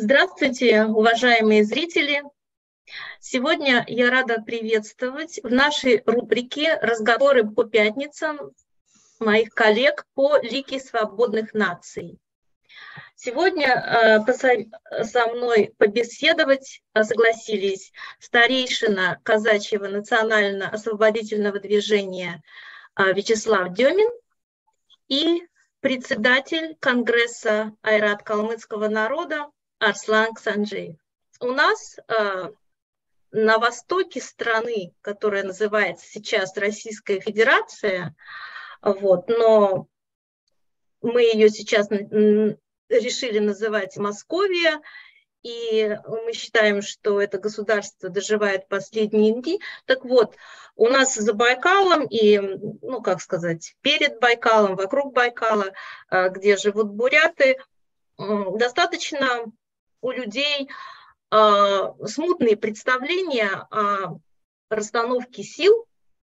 Здравствуйте, уважаемые зрители! Сегодня я рада приветствовать в нашей рубрике «Разговоры по пятницам» моих коллег по Лиге свободных наций. Сегодня со мной побеседовать согласились старейшина Казачьего национально-освободительного движения Вячеслав Демин и председатель Конгресса Айрат калмыцкого народа Арслан Ксанджиев. У нас на востоке страны, которая называется сейчас Российская Федерация, но мы ее сейчас решили называть Московия, и мы считаем, что это государство доживает последние дни. Так вот, у нас за Байкалом и, перед Байкалом, вокруг Байкала, где живут буряты, достаточно у людей смутные представления о расстановке сил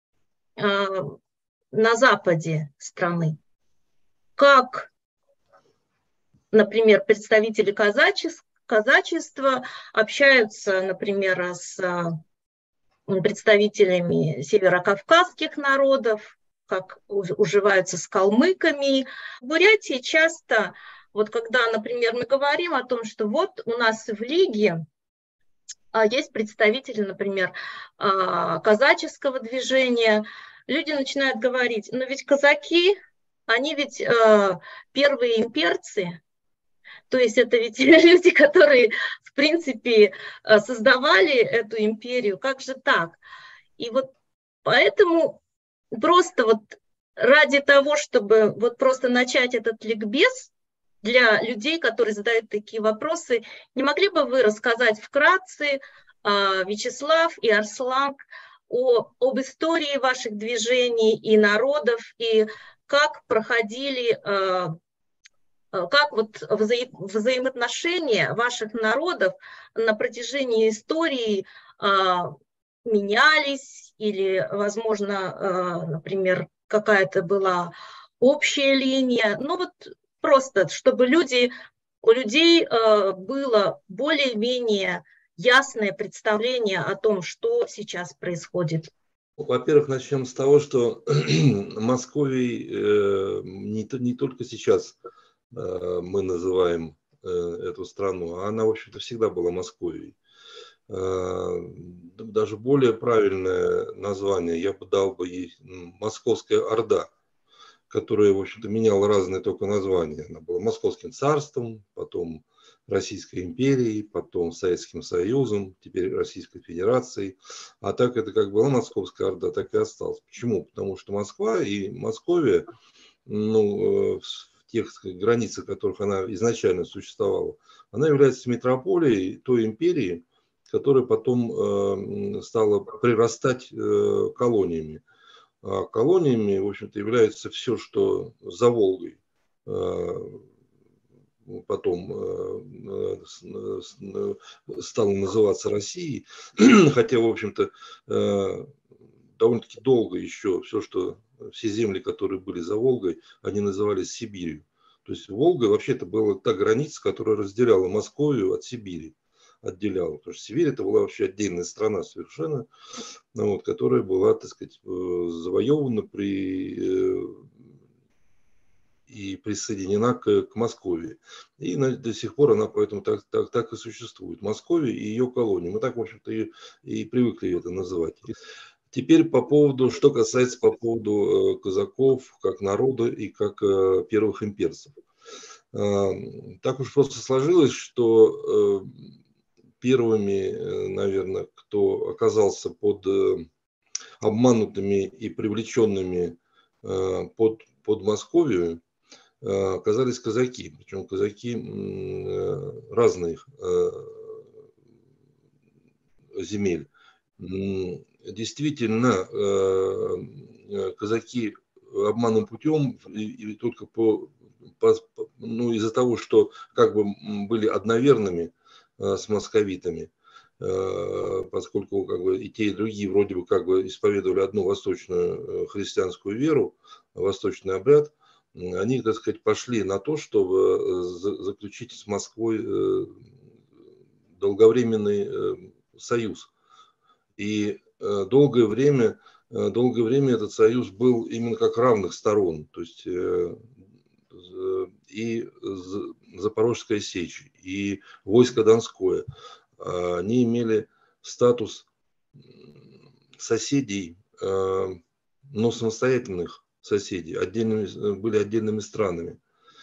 на западе страны. Как, например, представители казачества общаются, например, с представителями северокавказских народов, как уживаются с калмыками. В Бурятии часто, когда, например, мы говорим о том, что у нас в Лиге есть представители, например, казаческого движения, люди начинают говорить, но ведь казаки, они ведь первые имперцы, то есть это ведь люди, которые, в принципе, создавали эту империю, как же так? И поэтому просто ради того, чтобы просто начать этот ликбез для людей, которые задают такие вопросы, не могли бы вы рассказать вкратце, Вячеслав и Арслан, об истории ваших движений и народов, и как проходили, как взаимоотношения ваших народов на протяжении истории менялись, или, возможно, например, какая-то была общая линия, просто, чтобы у людей было более-менее ясное представление о том, что сейчас происходит. Во-первых, начнем с того, что Московией не только сейчас мы называем эту страну, а она, в общем-то, всегда была Московией. Даже более правильное название я бы дал ей Московская Орда, которая, в общем-то, меняла разные только названия. Она была Московским царством, потом Российской империей, потом Советским Союзом, теперь Российской Федерацией. А так это как была Московская Орда, так и осталось. Почему? Потому что Москва и Московия, в тех границах, в которых она изначально существовала, она является метрополией той империи, которая потом стала прирастать колониями. А колониями, в общем-то, является все, что за Волгой потом стало называться Россией, хотя, в общем-то, довольно-таки долго еще все земли, которые были за Волгой, они назывались Сибирью. То есть Волга вообще это была та граница, которая разделяла Московию от Сибири. Отделяла. Потому что Сибирь это была вообще отдельная страна совершенно, которая была, так сказать, завоевана и присоединена к Московии. И до сих пор она поэтому так и существует. Московия и ее колонии. Мы так, в общем-то, и привыкли это называть. Теперь что касается по поводу казаков, как народа и как первых имперцев. Так уж просто сложилось, что первыми, наверное, кто оказался под обманутыми и привлеченными под Московию, оказались казаки. Причем казаки разных земель. Действительно, казаки обманным путем и только из-за того, что как бы были одноверными с московитами, поскольку и те, и другие вроде бы исповедовали одну восточную христианскую веру, восточный обряд, они, так сказать, пошли на то, чтобы заключить с Москвой долговременный союз. И долгое время этот союз был именно как равных сторон. То есть и Запорожская сечь, и войско Донское. Они имели статус соседей, но самостоятельных соседей, были отдельными странами.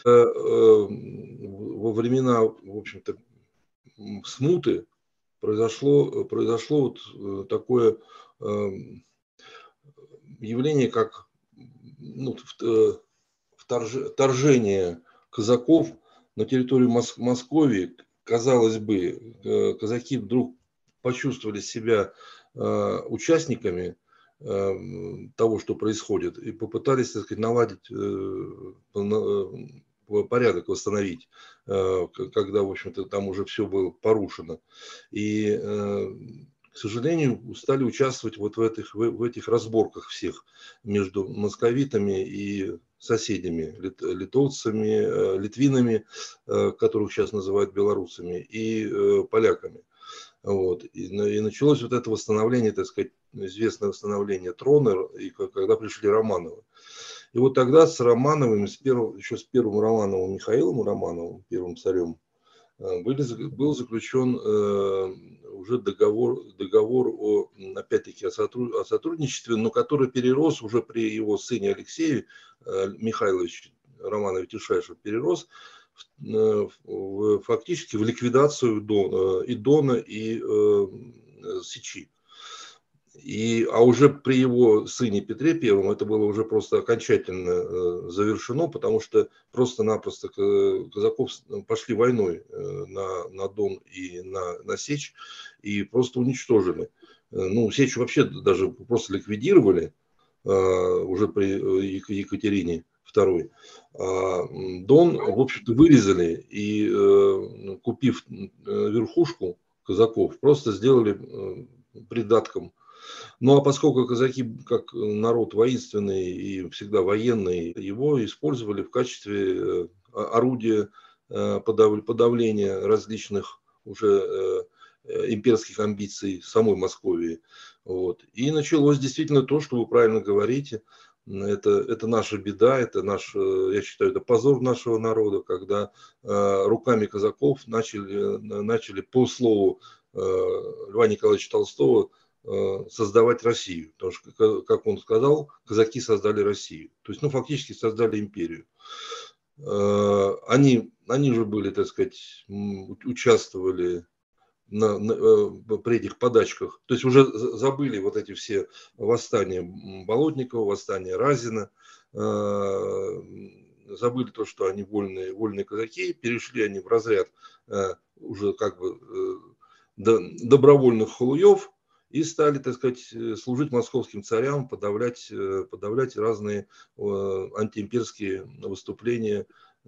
Во времена, в общем-то, смуты произошло вот такое явление, как вторжение казаков на территорию Московии. Казалось бы, казаки вдруг почувствовали себя участниками того, что происходит, и попытались, так сказать, наладить порядок, восстановить, когда, в общем-то, там уже все было порушено. И, к сожалению, стали участвовать вот в этих разборках всех между московитами и соседями, литовцами, литвинами, которых сейчас называют белорусами, и поляками. Вот. И началось вот это восстановление, так сказать, известное восстановление трона, и когда пришли Романовы. И вот тогда с Романовыми, еще с первым Романовым, Михаилом Романовым, первым царем, был заключен уже договор опять-таки, о сотрудничестве, но который перерос уже при его сыне Алексее Михайловиче Романове Тишайшем, перерос фактически в ликвидацию и Дона, и Сечи. А уже при его сыне Петре Первом это было уже просто окончательно завершено, потому что просто-напросто казаков пошли войной на Дон и на Сечь и просто уничтожили. Ну, Сечь вообще даже просто ликвидировали уже при Екатерине II. А Дон, в общем-то, вырезали и, купив верхушку казаков, просто сделали придатком. Ну а поскольку казаки как народ воинственный и всегда военный, его использовали в качестве орудия подавления различных уже имперских амбиций самой Московии. Вот. И началось действительно то, что вы правильно говорите. Это наша беда, я считаю, это позор нашего народа, когда руками казаков начали по слову Льва Николаевича Толстого создавать Россию. Потому что, как он сказал, казаки создали Россию. То есть, фактически создали империю. Они же были, так сказать, участвовали при этих подачках. То есть уже забыли вот эти все восстания Болотникова, восстания Разина, забыли то, что они вольные казаки, перешли они в разряд уже как бы добровольных халуев и стали, так сказать, служить московским царям, подавлять разные антиимперские выступления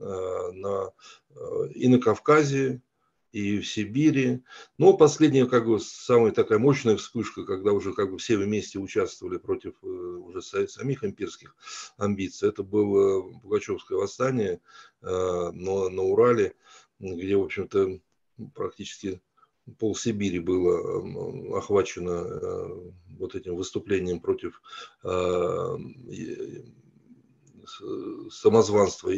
и на Кавказе, и в Сибири. Но последняя, как бы, самая такая мощная вспышка, когда уже как бы все вместе участвовали против уже самих имперских амбиций, это было Пугачевское восстание на Урале, где, в общем-то, практически полсибири было охвачено вот этим выступлением против самозванства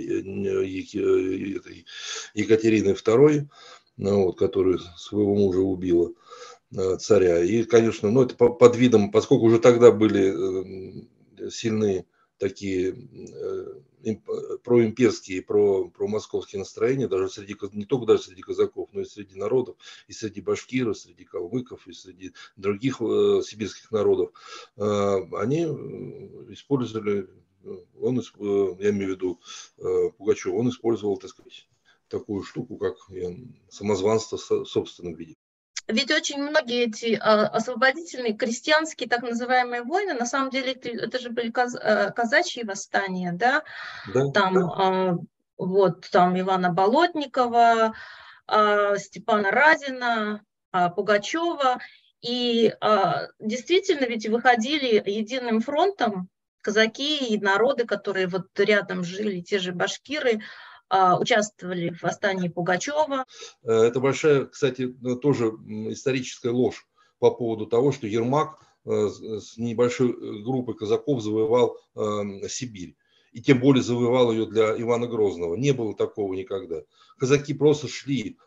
Екатерины II, которая своего мужа убила, царя. И, конечно, это под видом, поскольку уже тогда были сильны такие проимперские, промосковские настроения, даже не только даже среди казаков, но и среди народов, и среди башкиров, среди калмыков, и среди других сибирских народов. Они использовали, я имею в виду Пугачев, он использовал, так сказать, такую штуку, как самозванство в собственном виде. Ведь очень многие эти освободительные крестьянские так называемые войны, на самом деле это же были казачьи восстания, да? Да. Там Ивана Болотникова, Степана Разина, Пугачева. И действительно ведь выходили единым фронтом казаки и народы, которые вот рядом жили, те же башкиры, участвовали в восстании Пугачева. Это большая, кстати, тоже историческая ложь по поводу того, что Ермак с небольшой группой казаков завоевал Сибирь. И тем более завоевал ее для Ивана Грозного. Не было такого никогда. Казаки просто шли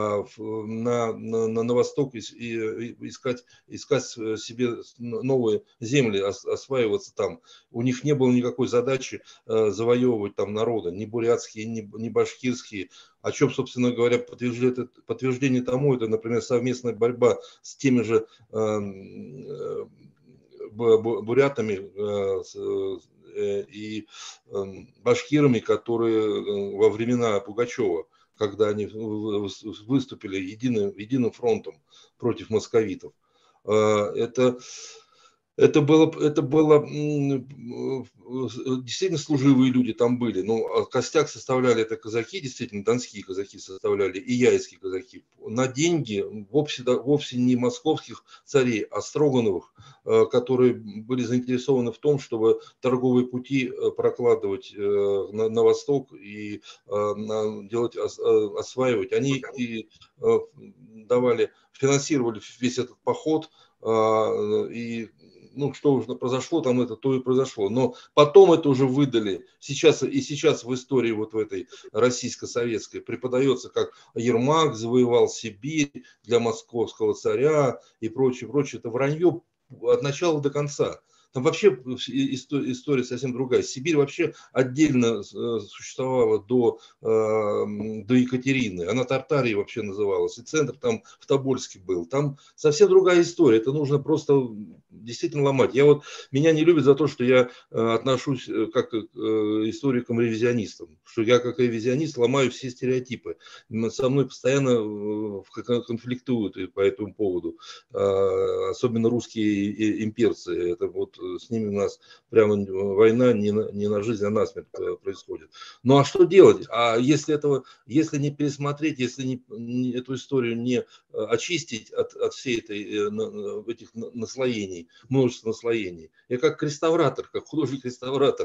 на восток искать себе новые земли, осваиваться там. У них не было никакой задачи завоевывать там народы, ни бурятские, ни башкирские. О чем, собственно говоря, подтверждение тому, это, например, совместная борьба с теми же бурятами и башкирами, которые во времена Пугачева, когда они выступили единым фронтом против московитов. Это было действительно служивые люди там были. Но костяк составляли это казаки, действительно, донские казаки составляли, и яицкие казаки. На деньги вовсе не московских царей, а Строгановых, которые были заинтересованы в том, чтобы торговые пути прокладывать на восток и осваивать. Они и финансировали весь этот поход, и что уже произошло, там это то и произошло. Но потом это уже выдали. Сейчас в истории вот в этой российско-советской преподается, как Ермак завоевал Сибирь для московского царя и прочее, прочее. Это вранье от начала до конца. Там вообще история совсем другая. Сибирь вообще отдельно существовала до Екатерины. Она Тартарией вообще называлась. И центр там в Тобольске был. Там совсем другая история. Это нужно просто действительно ломать. Меня не любят за то, что я отношусь как к историкам-ревизионистам. Что я как ревизионист ломаю все стереотипы. Со мной постоянно конфликтуют по этому поводу. Особенно русские имперцы. Это вот с ними у нас прямо война не на жизнь, а на смерть происходит. Ну а что делать? А если не пересмотреть, если эту историю не очистить от всей этих наслоений, множества наслоений, я как реставратор, как художник-реставратор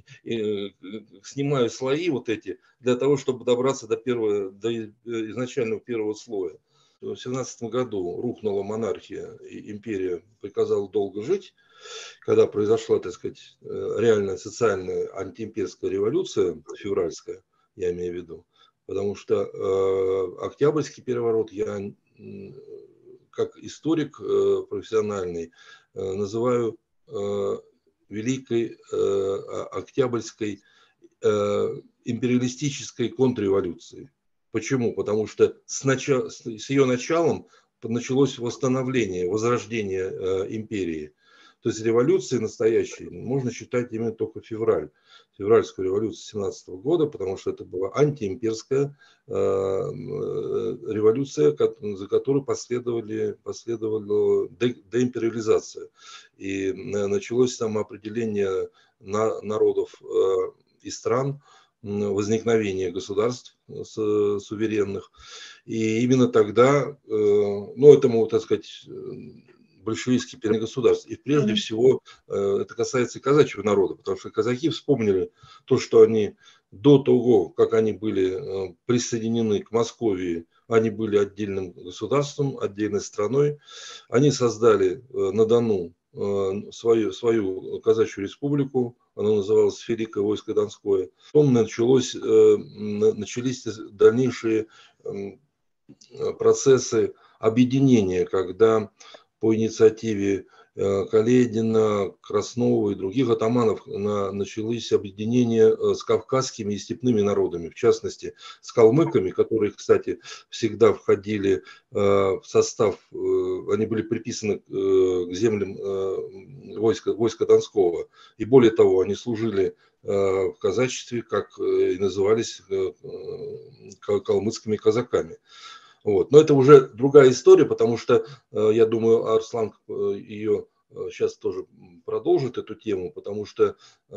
снимаю слои вот эти для того, чтобы добраться до изначального первого слоя. В 17 году рухнула монархия, и империя приказала долго жить, когда произошла, так сказать, реальная социальная антиимперская революция, февральская, я имею в виду, потому что Октябрьский переворот я, как историк профессиональный, называю Великой Октябрьской империалистической контрреволюцией. Почему? Потому что с ее началом началось восстановление, возрождение империи. То есть революции настоящей можно считать именно только февральскую революцию 17 года, потому что это была антиимперская революция, за которой последовала деимпериализация. И началось самоопределение народов и стран, возникновение государств суверенных. И именно тогда, этому, так сказать, большевистский период государств. И прежде всего это касается и казачьего народа, потому что казаки вспомнили то, что они до того, как они были присоединены к Московии, они были отдельным государством, отдельной страной. Они создали на Дону свою казачью республику, она называлась Великое войско Донское. Потом начались дальнейшие процессы объединения, когда по инициативе Каледина, Краснова и других атаманов начались объединения с кавказскими и степными народами, в частности с калмыками, которые, кстати, всегда входили в состав, они были приписаны к землям войска Донского. И более того, они служили в казачестве, как и назывались калмыцкими казаками. Вот. Но это уже другая история, потому что, я думаю, Арслан ее сейчас тоже продолжит, эту тему, потому что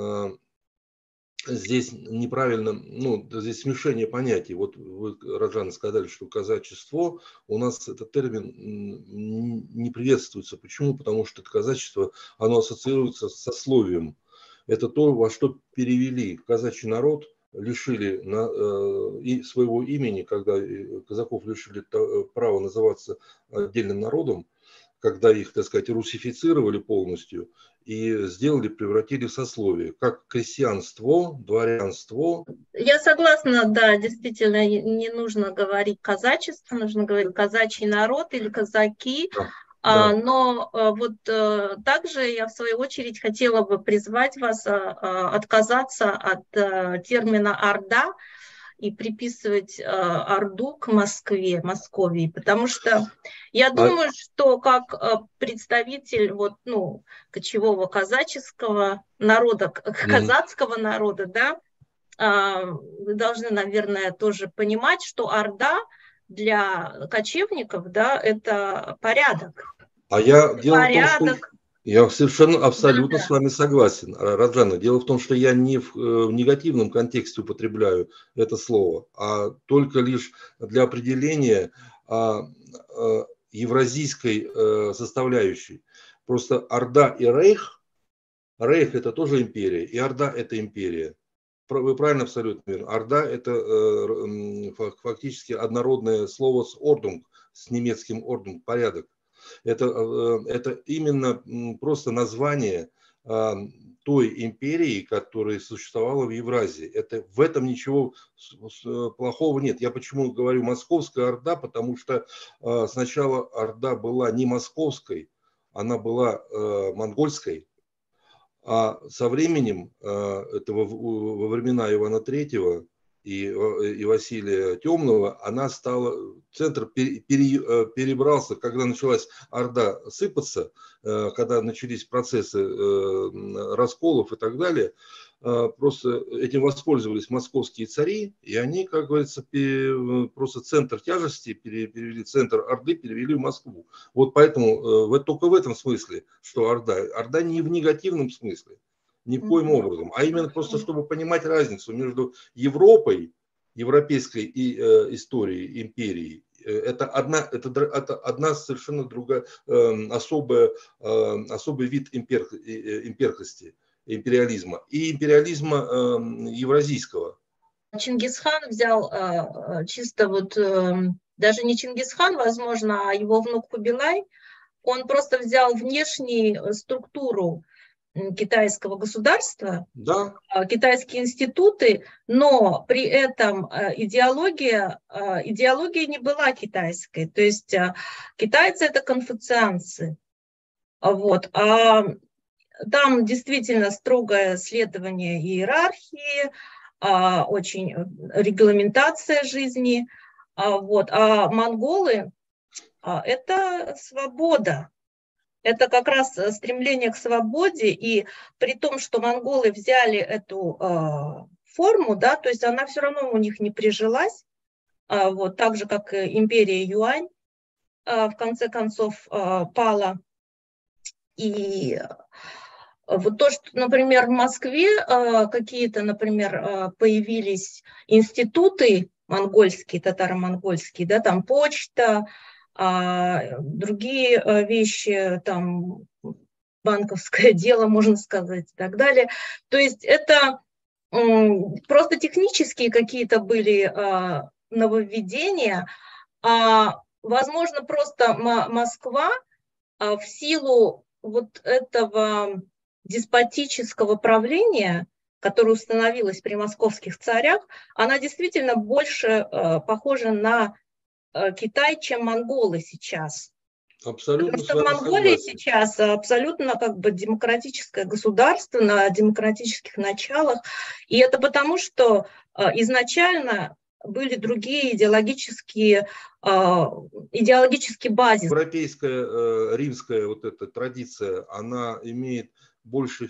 здесь неправильно, здесь смешение понятий. Вот вы, Раджан, сказали, что казачество, у нас этот термин не приветствуется. Почему? Потому что это казачество, оно ассоциируется с сословием. Это то, во что перевели казачий народ лишили своего имени, когда казаков лишили права называться отдельным народом, когда их, так сказать, русифицировали полностью и превратили в сословие, как крестьянство, дворянство. Я согласна, да, действительно, не нужно говорить казачество, нужно говорить казачий народ или казаки. Да. Но вот также я, в свою очередь, хотела бы призвать вас отказаться от термина «орда» и приписывать Орду к Москве, Московии, потому что я думаю, что как представитель вот, ну, кочевого казаческого народа, казацкого народа, да, вы должны, наверное, тоже понимать, что Орда для кочевников, да, это порядок. Дело в том, что я совершенно абсолютно с вами согласен, Раджана. Дело в том, что я не в негативном контексте употребляю это слово, а только лишь для определения евразийской составляющей. Просто Орда и Рейх это тоже империя, и Орда это империя. Вы правильно абсолютно верно. Орда это фактически однородное слово с ордунг, с немецким ордунг, порядок. Это именно просто название той империи, которая существовала в Евразии. В этом ничего плохого нет. Я почему говорю Московская Орда, потому что сначала Орда была не московской, она была монгольской. А со временем, это во времена Ивана III и Василия Темного, она стала, центр перебрался, когда началась Орда сыпаться, когда начались процессы расколов и так далее, просто этим воспользовались московские цари, и они, как говорится, просто центр тяжести перевели, центр Орды перевели в Москву. Вот поэтому только в этом смысле, что Орда не в негативном смысле, ни в коем образом, а именно просто, чтобы понимать разницу между Европой, европейской историей, империей. Это одна совершенно другая, особый вид имперхости, империализма и империализма евразийского. Чингисхан взял чисто вот, даже не Чингисхан, возможно, а его внук Кубилай, он просто взял внешнюю структуру китайского государства, да, китайские институты, но при этом идеология не была китайской. То есть китайцы – это конфуцианцы. Вот. А там действительно строгое следование иерархии, очень регламентация жизни. Вот. А монголы – это свобода. Это как раз стремление к свободе, и при том, что монголы взяли эту форму, да, то есть она все равно у них не прижилась, вот, так же, как империя Юань, в конце концов, пала. И вот то, что, например, в Москве какие-то, например, появились институты монгольские, татаро-монгольские, да, там почта, другие вещи, там банковское дело, можно сказать, и так далее. То есть это просто технические какие-то были нововведения. Возможно, просто Москва в силу вот этого деспотического правления, которое установилось при московских царях, она действительно больше похожа на Китай, чем монголы сейчас. Абсолютно. Потому что в Монголии сейчас абсолютно как бы демократическое государство на демократических началах. И это потому, что изначально были другие идеологические базисы. Европейская, римская вот эта традиция, она имеет больше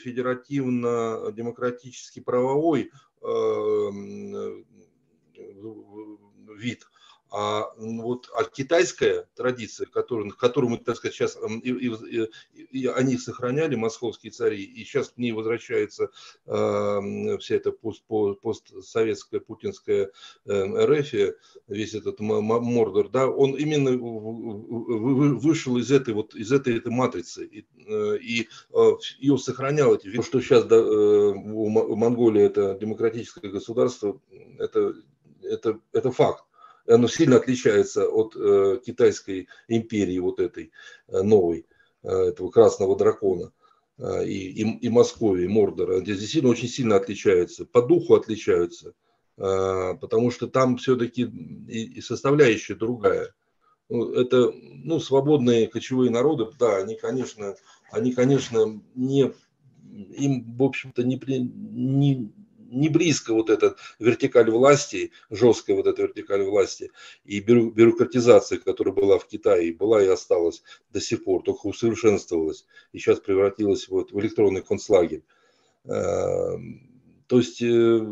федеративно-демократический правовой вид. А китайская традиция, которую мы, так сказать, сейчас, и они сохраняли, московские цари, и сейчас к ней возвращается вся эта постсоветская путинская РФ, весь этот Мордор, да, он именно вышел из этой матрицы и ее сохранял. Что сейчас Монголия это демократическое государство, это факт. Оно сильно отличается от китайской империи вот этой новой, этого красного дракона и Московии, Мордора. Здесь действительно очень сильно отличаются, по духу отличаются, потому что там все-таки и составляющая другая. Это, свободные кочевые народы, да, они, конечно, не, им, в общем-то, не близко вот эта вертикаль власти, жесткая вот эта вертикаль власти и бюрократизация, которая была в Китае, была и осталась до сих пор, только усовершенствовалась и сейчас превратилась в электронный концлагерь. То есть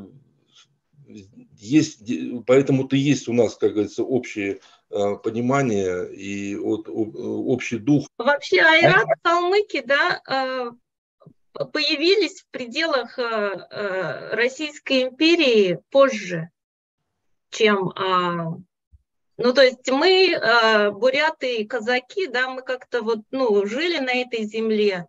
поэтому-то есть у нас, как говорится, общее понимание и общий дух. Вообще айрат, калмыки, да, появились в пределах Российской империи позже, чем... то есть мы, буряты и казаки, да, мы как-то жили на этой земле,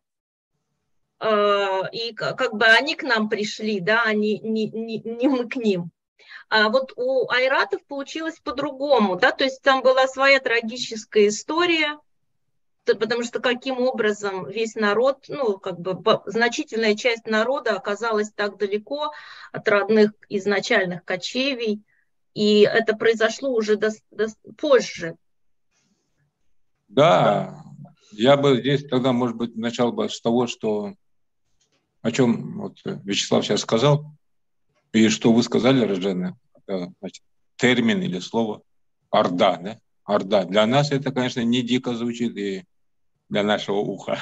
и как бы они к нам пришли, да, а не мы к ним. А вот у айратов получилось по-другому, да, то есть там была своя трагическая история, потому что каким образом весь народ, значительная часть народа оказалась так далеко от родных изначальных кочевий, и это произошло уже позже. Да, я бы здесь тогда, может быть, начал бы с того, о чем Вячеслав сейчас сказал, и что вы сказали, Раджена, термин или слово «орда». Да? Орда. Для нас это, конечно, не дико звучит и для нашего уха.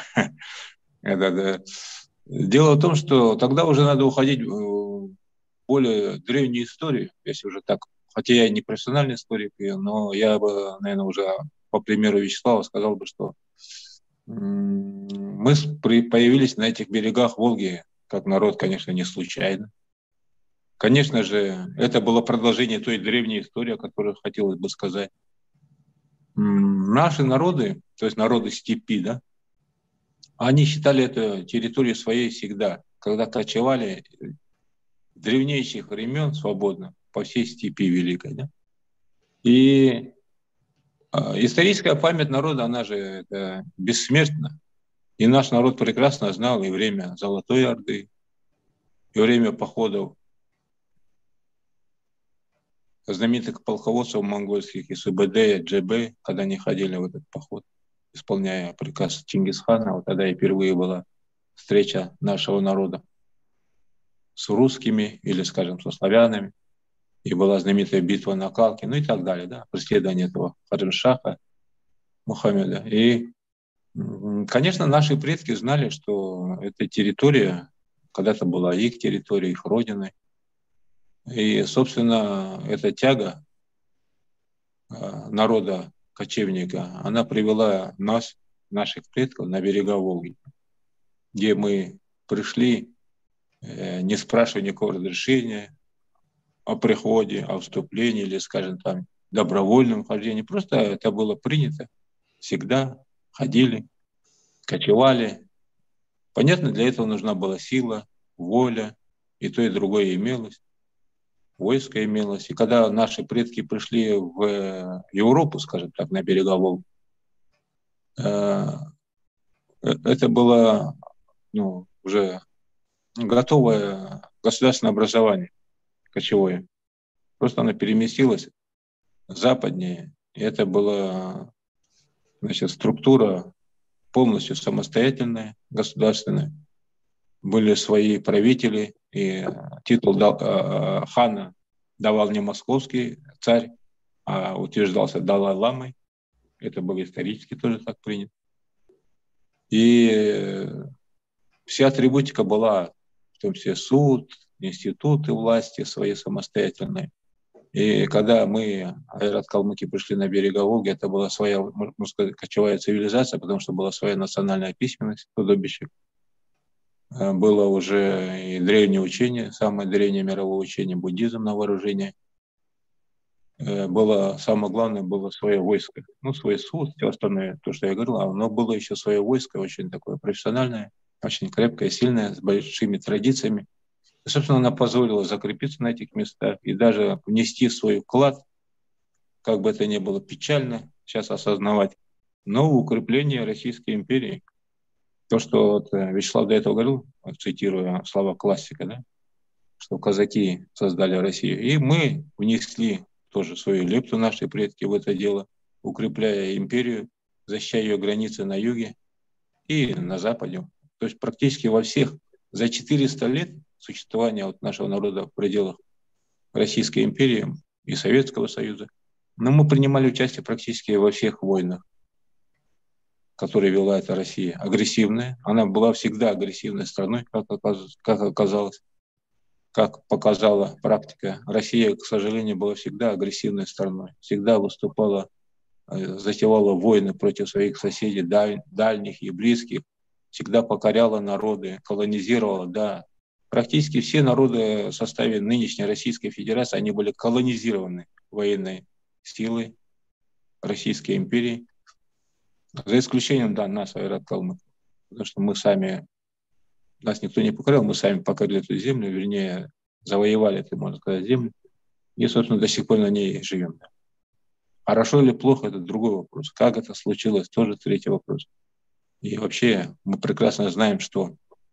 Дело в том, что тогда уже надо уходить в более древнюю историю, если уже так. Хотя я не профессиональный историк, но я бы, наверное, уже по примеру Вячеслава сказал бы, что мы появились на этих берегах Волги как народ, конечно, не случайно. Конечно же, это было продолжение той древней истории, о которой хотелось бы сказать. Наши народы, то есть народы степи, да, они считали эту территорию своей всегда, когда кочевали древнейших времен свободно по всей степи великой. Да? И историческая память народа, она же бессмертна. И наш народ прекрасно знал и время Золотой Орды, и время походов знаменитых полководцев монгольских, и СУБД, и ДЖБ, когда они ходили в этот поход, исполняя приказ Чингисхана. Вот тогда и впервые была встреча нашего народа с русскими или, скажем, со славянами. И была знаменитая битва на Калке, и так далее, да, преследование этого Хаджимшаха Мухаммеда. И, конечно, наши предки знали, что эта территория когда-то была их территорией, их родиной. И, собственно, эта тяга народа кочевника, она привела нас, наших предков, на берега Волги, где мы пришли, не спрашивая никакого разрешения о приходе, о вступлении или, скажем, там, добровольном хождении. Просто это было принято. Всегда ходили, кочевали. Понятно, для этого нужна была сила, воля, и то, и другое имелось. Войско имелось. И когда наши предки пришли в Европу, скажем так, на берега Волги, это было уже готовое государственное образование кочевое. Просто оно переместилось западнее. И это была, структура полностью самостоятельная, государственная. Были свои правители, и титул хана давал не московский царь, а утверждался Далай-ламой. Это было исторически тоже так принято. И вся атрибутика была, в том числе суд, институты власти свои самостоятельные. И когда мы, айрат-калмыки, пришли на берега Волги, это была своя, можно сказать, кочевая цивилизация, потому что была своя национальная письменность, худобищек. Было уже и древнее учение, самое древнее мировое учение, буддизм на вооружении. Было, самое главное, было свое войско. Ну, свой суд, все остальное, то, что я говорил, но было еще свое войско, очень такое профессиональное, очень крепкое, сильное, с большими традициями. И, собственно, она позволила закрепиться на этих местах и даже внести свой вклад, как бы это ни было печально сейчас осознавать, но в укрепление Российской империи. То, что вот Вячеслав до этого говорил, цитируя слова классика, да, что казаки создали Россию. И мы внесли тоже свою лепту, наши предки, в это дело, укрепляя империю, защищая ее границы на юге и на западе. То есть практически во всех, за 400 лет существования вот нашего народа в пределах Российской империи и Советского Союза, но мы принимали участие практически во всех войнах, которые вела эта Россия. Агрессивная. Она была всегда агрессивной страной, как оказалось. Как показала практика, Россия, к сожалению, была всегда агрессивной страной. Всегда выступала, затевала войны против своих соседей, дальних и близких. Всегда покоряла народы, колонизировала, да. Практически все народы в составе нынешней Российской Федерации, они были колонизированы военной силой Российской империи. За исключением, да, нас, айрат-калмыков. Потому что мы сами, нас никто не покорил, мы сами покорили эту землю, вернее, завоевали эту, можно сказать, землю. И, собственно, до сих пор на ней живем. Хорошо или плохо, это другой вопрос. Как это случилось, тоже третий вопрос. И вообще мы прекрасно знаем, что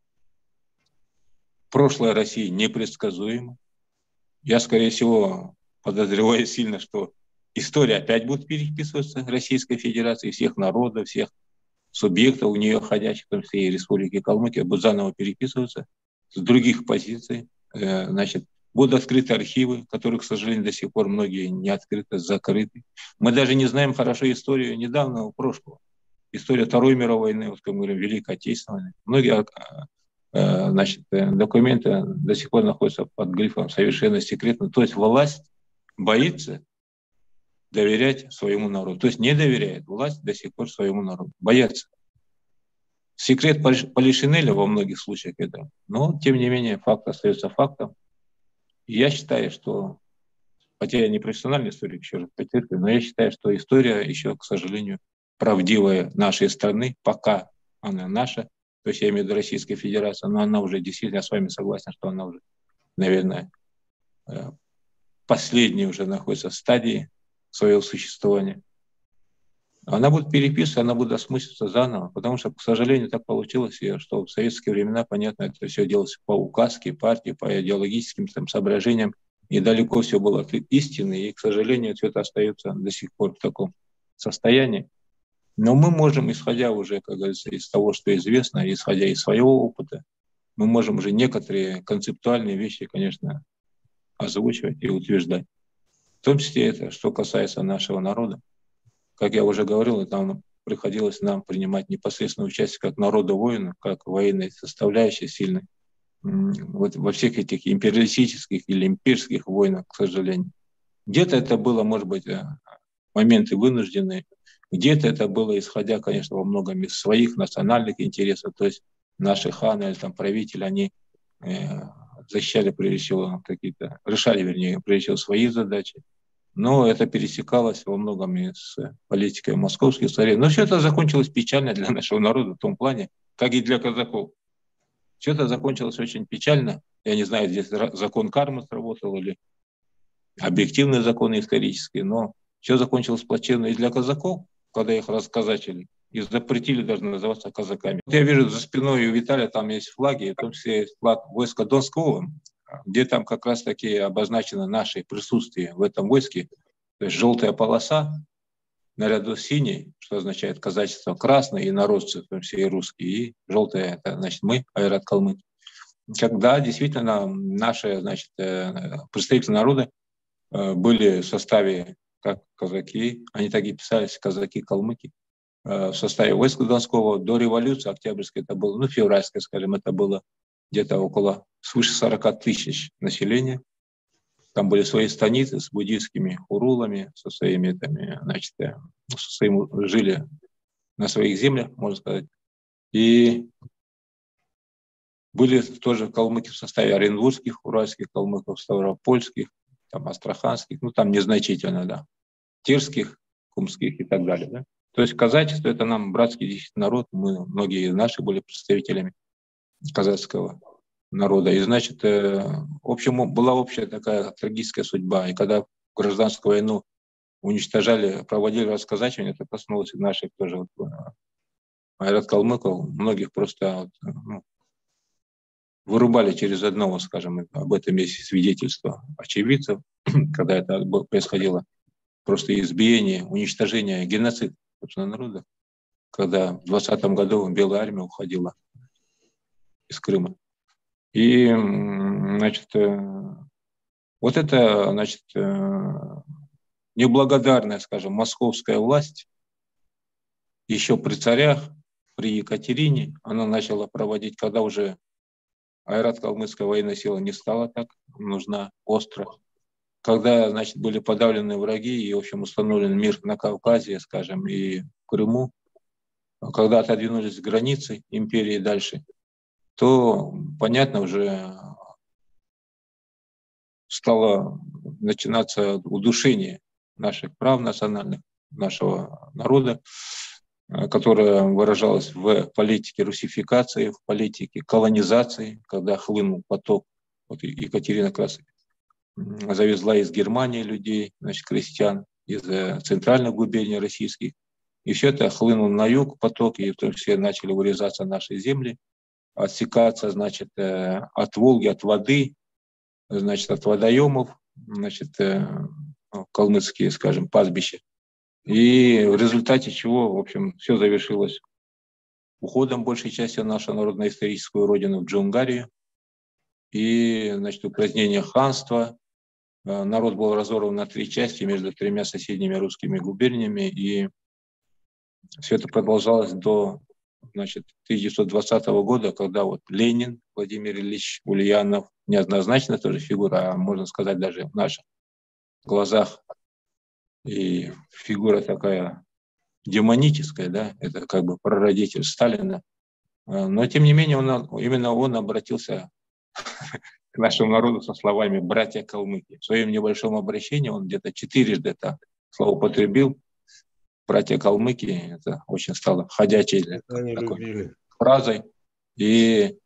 прошлое России непредсказуемо. Я, скорее всего, подозреваю сильно, что история опять будет переписываться Российской Федерации, всех народов, всех субъектов у нее ходящих, в том числе и Республики Калмыкия, будут заново переписываться с других позиций. Значит, будут открыты архивы, которые, к сожалению, до сих пор многие не открыты, закрыты. Мы даже не знаем хорошо историю недавнего прошлого. История Второй мировой войны, вот, как мы говорим, Великой Отечественной войны. Многие значит, документы до сих пор находятся под грифом «совершенно секретно». То есть власть боится доверять своему народу. То есть не доверяет власть до сих пор своему народу. Боятся. Секрет Полишинеля во многих случаях это. Но, тем не менее, факт остается фактом. И я считаю, что, хотя я не профессиональный историк, еще раз подчеркиваю, но я считаю, что история еще, к сожалению, правдивая нашей страны, пока она наша, то есть я имею в виду Российская Федерация, но она уже действительно, я с вами согласен, что она уже, наверное, последняя уже находится в стадии своего существования. Она будет переписываться, она будет осмысливаться заново, потому что, к сожалению, так получилось, что в советские времена, понятно, это все делалось по указке партии, по идеологическим соображениям, и далеко все было от истины, и, к сожалению, все это остается до сих пор в таком состоянии. Но мы можем, исходя уже, как говорится, из того, что известно, исходя из своего опыта, мы можем уже некоторые концептуальные вещи, конечно, озвучивать и утверждать. В том числе это, что касается нашего народа. Как я уже говорил, там приходилось нам принимать непосредственное участие как народу-воину, как военной составляющей сильной вот во всех этих империалистических или имперских войнах, к сожалению. Где-то это было, может быть, моменты вынужденные, где-то это было, исходя, конечно, во многом из своих национальных интересов, то есть наши ханы или там правители, они защищали, прежде всего, какие-то, решали, вернее, прежде всего, свои задачи. Но это пересекалось во многом и с политикой московских царей. Но все это закончилось печально для нашего народа в том плане, как и для казаков. Все это закончилось очень печально. Я не знаю, здесь закон кармы сработал или объективные законы исторические, но все закончилось плачевно и для казаков, когда их расказачили, и запретили даже называться казаками. Вот я вижу за спиной у Виталия там есть флаги, в том числе есть флаг войска Донского, где там как раз таки обозначено наше присутствие в этом войске. То есть желтая полоса наряду с синей, что означает казачество, красный и народцы, в том числе и русские, и желтая, это значит мы, айрат-калмыки. Когда действительно наши, значит, представители народа были в составе как казаки, они так и писались, казаки-калмыки, в составе войска Донского до революции Октябрьской, это было, ну, февральской, скажем, это было где-то около свыше 40 тысяч населения. Там были свои станицы с буддийскими хурулами, со своими, там, значит, жили на своих землях, можно сказать. И были тоже калмыки в составе оренбургских, уральских калмыков, ставропольских, там, астраханских, ну там незначительно, да, тирских, кумских и так далее. Да. То есть казачество – это нам братский действительно народ, мы, многие наши были представителями казахского народа. И, значит, в общем, была общая такая трагическая судьба. И когда гражданскую войну уничтожали, проводили расказачивание, это коснулось и наших тоже вот, айрат калмыков, многих просто ну, вырубали через одного, скажем, об этом есть свидетельство очевидцев, когда это происходило, просто избиение, уничтожение, геноцид, собственно, народа, когда в 2020 году Белая армия уходила из Крыма. И, значит, вот это, значит, неблагодарная, скажем, московская власть еще при царях, при Екатерине, она начала проводить, когда уже айрат-калмыцкая военная сила не стала так нужна остро, когда, значит, были подавлены враги и, в общем, установлен мир на Кавказе, скажем, и в Крыму, когда отодвинулись границы империи дальше, то, понятно, уже стало начинаться удушение наших прав национальных, нашего народа, которое выражалось в политике русификации, в политике колонизации, когда хлынул поток. Вот Екатерина как раз завезла из Германии людей, значит, крестьян, из центральных губерний российских. И все это хлынул на юг поток, и в том числе начали вырезаться наши земли, отсекаться, значит, от Волги, от воды, значит, от водоемов, значит, калмыцкие, скажем, пастбища. И в результате чего, в общем, все завершилось уходом большей части нашей народно-историческую родину в Джунгарию и, значит, упразднение ханства. Народ был разорван на 3 части между 3 соседними русскими губерниями, и все это продолжалось до, значит, 1920 года, когда вот Ленин, Владимир Ильич Ульянов, неоднозначно тоже фигура, а можно сказать даже в наших глазах, и фигура такая демоническая, да, это как бы прародитель Сталина, но тем не менее именно он обратился к нашему народу со словами «братья калмыки». В своем небольшом обращении он где-то 4 это слово употребил. «Братья калмыки» — это очень стало ходячей такой фразой. И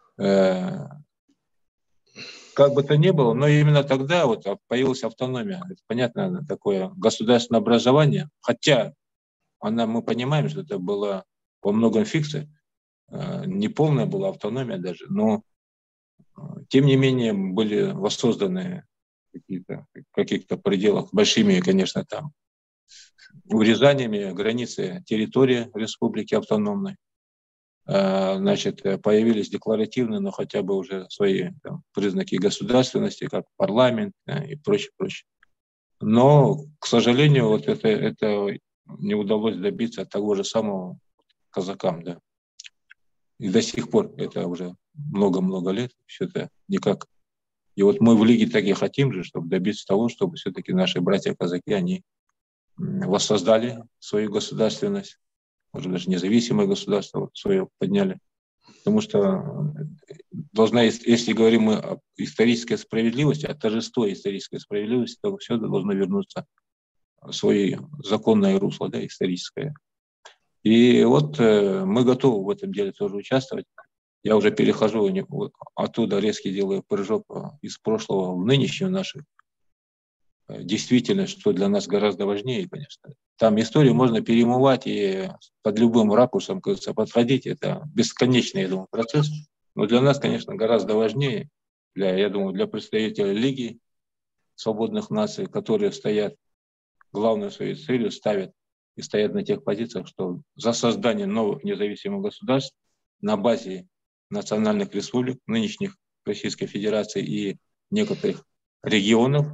как бы то ни было, но именно тогда вот появилась автономия. Это, понятно, такое государственное образование, хотя мы понимаем, что это была во многом фикция, неполная была автономия даже, но тем не менее были воссозданы в каких-то пределах, большими, конечно, там, урезаниями границы территории республики автономной. Значит, появились декларативные, но хотя бы уже свои там признаки государственности, как парламент и прочее, прочее. Но, к сожалению, вот это не удалось добиться от того же самого казакам, да. И до сих пор, это уже много-много лет, все это никак. И вот мы в Лиге так и хотим же, чтобы добиться того, чтобы все-таки наши братья-казаки, они воссоздали свою государственность, может, даже независимое государство вот свое подняли. Потому что должна, если говорим мы об исторической справедливости, о торжестве исторической справедливости, то все должно вернуться в свое законное русло, да, историческое. И вот мы готовы в этом деле тоже участвовать. Я уже перехожу оттуда, резко делаю прыжок из прошлого в нынешнюю нашу действительность, что для нас гораздо важнее, конечно. Там историю можно перемывать и под любым ракурсом, кажется, подходить. Это бесконечный, я думаю, процесс. Но для нас, конечно, гораздо важнее, я думаю, для представителей Лиги свободных наций, которые стоят, главной своей целью ставят и стоят на тех позициях, что за создание новых независимых государств на базе национальных республик, нынешних Российской Федерации и некоторых регионов.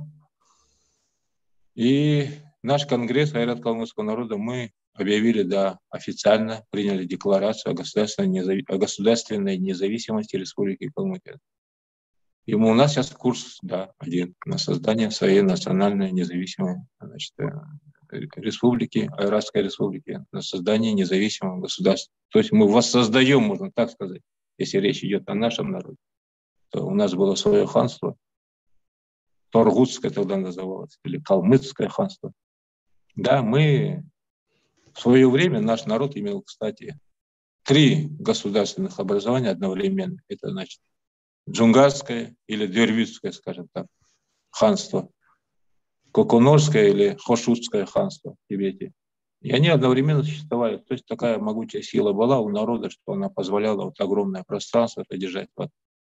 И наш Конгресс айрат калмыцкого народа мы объявили, да, официально приняли декларацию о государственной независимости Республики Калмыкия. И у нас сейчас курс, да, один на создание своей национальной независимой, значит, республики, Айратской республики, на создание независимого государства. То есть мы воссоздаем, можно так сказать, если речь идет о нашем народе. То у нас было свое ханство, Торгутское тогда называлось, или Калмыцкое ханство. Да, мы в свое время, наш народ имел, кстати, 3 государственных образования одновременно. Это, значит, Джунгарское или Дервитское, скажем так, ханство, Коконорское или Хошутское ханство в Тибете. И они одновременно существовали. То есть такая могучая сила была у народа, что она позволяла вот огромное пространство держать под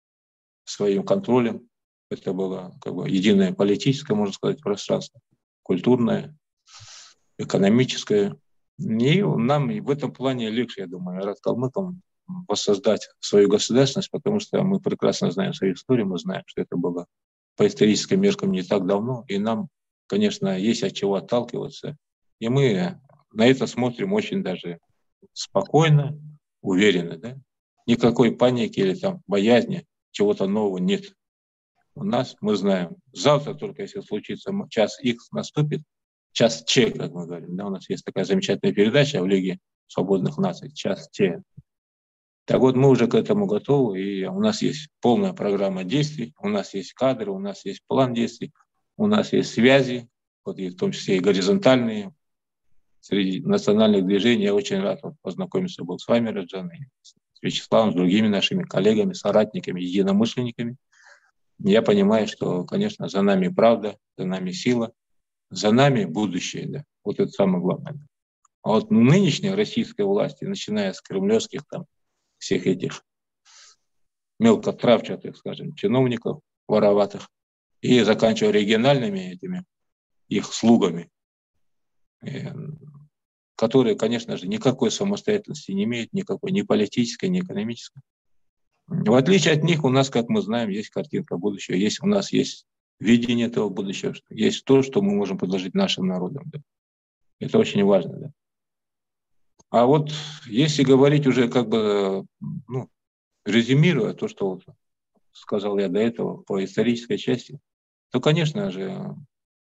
своим контролем. Это было как бы единое политическое, можно сказать, пространство, культурное, экономическое. И нам в этом плане легче, я думаю, айрат-калмыкам воссоздать свою государственность, потому что мы прекрасно знаем свою историю, мы знаем, что это было по историческим меркам не так давно, и нам, конечно, есть от чего отталкиваться. И мы на это смотрим очень даже спокойно, уверенно. Да? Никакой паники или там боязни, чего-то нового нет. У нас, мы знаем, завтра только если случится час X наступит, час Ч, как мы говорим, да, у нас есть такая замечательная передача в Лиге свободных наций, час Ч. Так вот, мы уже к этому готовы, и у нас есть полная программа действий, у нас есть кадры, у нас есть план действий, у нас есть связи, вот и в том числе и горизонтальные, среди национальных движений. Я очень рад познакомиться был с вами, Раджан, и с Вячеславом, с другими нашими коллегами, соратниками, единомышленниками. Я понимаю, что, конечно, за нами правда, за нами сила, за нами будущее. Да. Вот это самое главное. А вот нынешней российской власти, начиная с кремлевских там всех этих мелкотравчатых, скажем, чиновников, вороватых, и заканчивая региональными этими их слугами, которые, конечно же, никакой самостоятельности не имеют, никакой ни политической, ни экономической. В отличие от них, у нас, как мы знаем, есть картинка будущего, у нас есть видение этого будущего, есть то, что мы можем предложить нашим народам. Да. Это очень важно. Да. А вот если говорить уже как бы, резюмируя то, что вот сказал я до этого по исторической части, то, конечно же,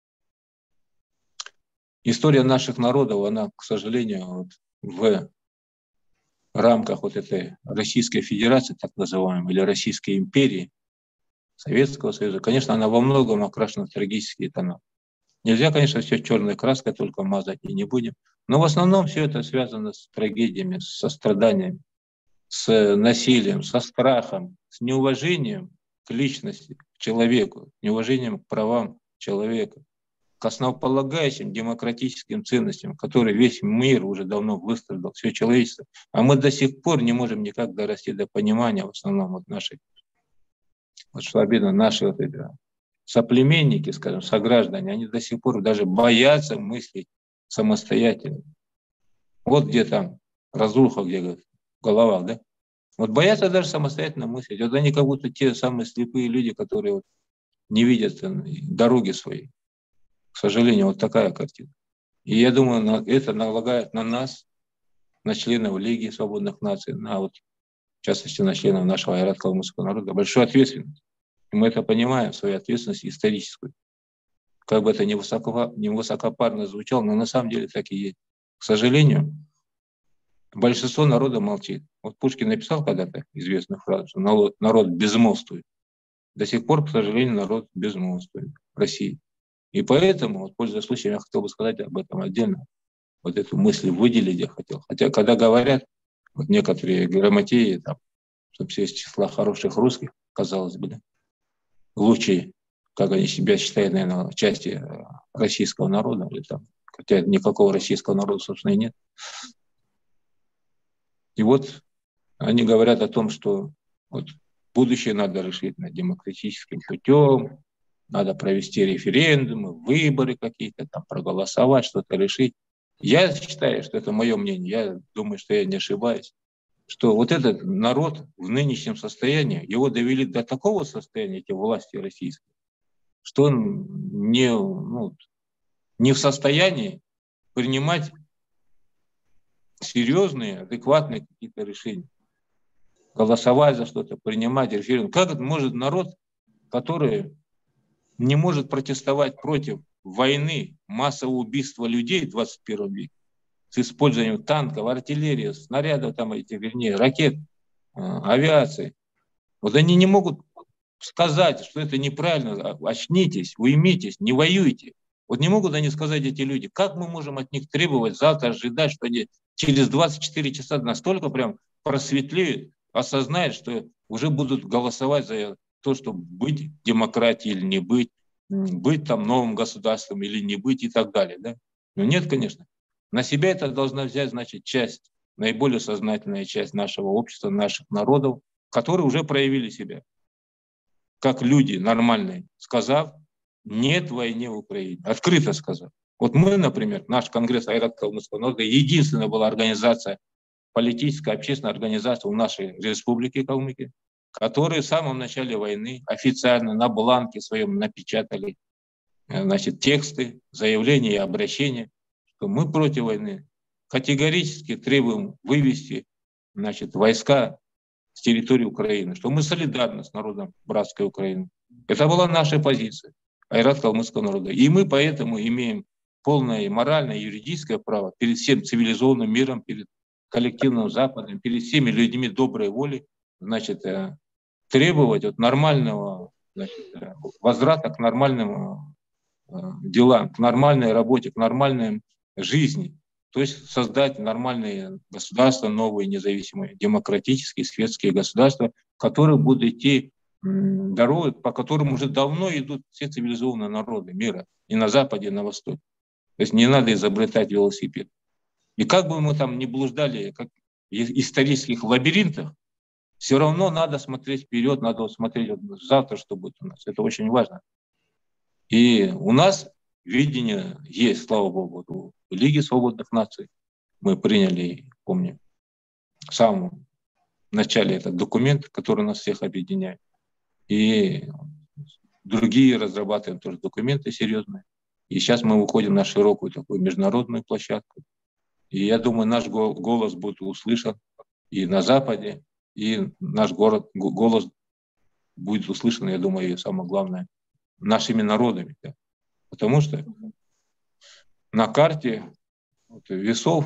история наших народов, она, к сожалению, вот в рамках вот этой Российской Федерации, так называемой, или Российской империи, Советского Союза, конечно, она во многом окрашена в трагические тона. Нельзя, конечно, все черной краской только мазать и не будем. Но в основном все это связано с трагедиями, со страданиями, с насилием, со страхом, с неуважением к личности, к человеку, неуважением к правам человека, к основополагающим демократическим ценностям, которые весь мир уже давно выстрадал, все человечество. А мы до сих пор не можем никак дорасти до понимания, в основном вот наших, вот что обидно, наши вот эти соплеменники, скажем, сограждане, они до сих пор даже боятся мыслить самостоятельно. Вот где там разруха, где говорят, в головах, да? Вот боятся даже самостоятельно мыслить. Вот они как будто те самые слепые люди, которые вот не видят дороги своей. К сожалению, вот такая картина. И я думаю, это налагает на нас, на членов Лиги свободных наций, в частности, на членов нашего айрат-калмыцкого народа, большую ответственность. И мы это понимаем, свою ответственность историческую. Как бы это ни высокопарно звучало, но на самом деле так и есть. К сожалению, большинство народа молчит. Вот Пушкин написал когда-то известную фразу, что народ безмолвствует. До сих пор, к сожалению, народ безмолвствует в России. И поэтому, вот, пользуясь случаем, я хотел бы сказать об этом отдельно. Вот эту мысль выделить я хотел. Хотя, когда говорят, вот некоторые грамотеи, там, что все из числа хороших русских, казалось бы, да, лучшие, как они себя считают, наверное, части российского народа, или там, хотя никакого российского народа, собственно, и нет. И вот они говорят о том, что вот будущее надо решить демократическим путем, надо провести референдумы, выборы какие-то, там, проголосовать, что-то решить. Я считаю, что это мое мнение, я думаю, что я не ошибаюсь, что вот этот народ в нынешнем состоянии, его довели до такого состояния, эти власти российские, что он не в состоянии принимать серьезные, адекватные какие-то решения. Голосовать за что-то, принимать референдум. Как это может народ, которое не может протестовать против войны, массового убийства людей в 21 веке с использованием танков, артиллерии, снарядов, там, вернее, ракет, авиации. Вот они не могут сказать, что это неправильно, очнитесь, уймитесь, не воюйте. Вот не могут они сказать, эти люди. Как мы можем от них требовать завтра, ожидать, что они через 24 часа настолько прям просветлеют, осознают, что уже будут голосовать за то, чтобы быть демократией или не быть, быть там новым государством или не быть и так далее. Да? Но нет, конечно. На себя это должна взять, значит, часть, наиболее сознательная часть нашего общества, наших народов, которые уже проявили себя как люди нормальные, сказав «нет войне в Украине», открыто сказав. Вот мы, например, наш Конгресс Айрат Калмыцкого народа, единственная была организация, политическая, общественная организация в нашей республике Калмыкия, которые в самом начале войны официально на бланке своем напечатали, значит, тексты, заявления и обращения, что мы против войны, категорически требуем вывести, значит, войска с территории Украины, что мы солидарны с народом братской Украины. Это была наша позиция, Айрат Калмыцкого народа. И мы поэтому имеем полное моральное и юридическое право перед всем цивилизованным миром, перед коллективным Западом, перед всеми людьми доброй воли, значит, требовать от нормального, значит, возврата к нормальным делам, к нормальной работе, к нормальной жизни. То есть создать нормальные государства, новые, независимые, демократические, светские государства, которые будут идти дорогой, по которым уже давно идут все цивилизованные народы мира, и на Западе, и на Востоке. То есть не надо изобретать велосипед. И как бы мы там ни блуждали, как в исторических лабиринтах, все равно надо смотреть вперед, надо смотреть вот завтра, что будет у нас. Это очень важно. И у нас видение есть, слава Богу, в Лиге свободных наций. Мы приняли, помню, в самом начале этот документ, который нас всех объединяет. И другие разрабатываем тоже документы серьезные. И сейчас мы выходим на широкую такую международную площадку. И я думаю, наш голос будет услышан и на Западе, и наш голос будет услышан, я думаю, и самое главное, нашими народами. Да? Потому что на карте весов,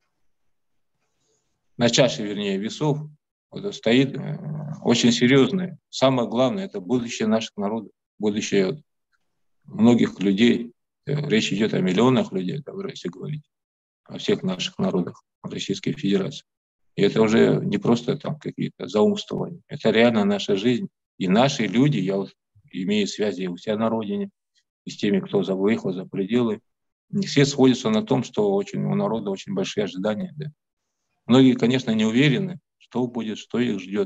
на чаше, вернее, весов стоит очень серьезное. Самое главное – это будущее наших народов, будущее многих людей. Речь идет о миллионах людей, если говорить о всех наших народах Российской Федерации. И это уже не просто там какие-то заумствования. Это реально наша жизнь. И наши люди, я вот имею связи у себя на родине, и с теми, кто выехал за пределы, все сходятся на том, что у народа очень большие ожидания. Да. Многие, конечно, не уверены, что будет, что их ждет.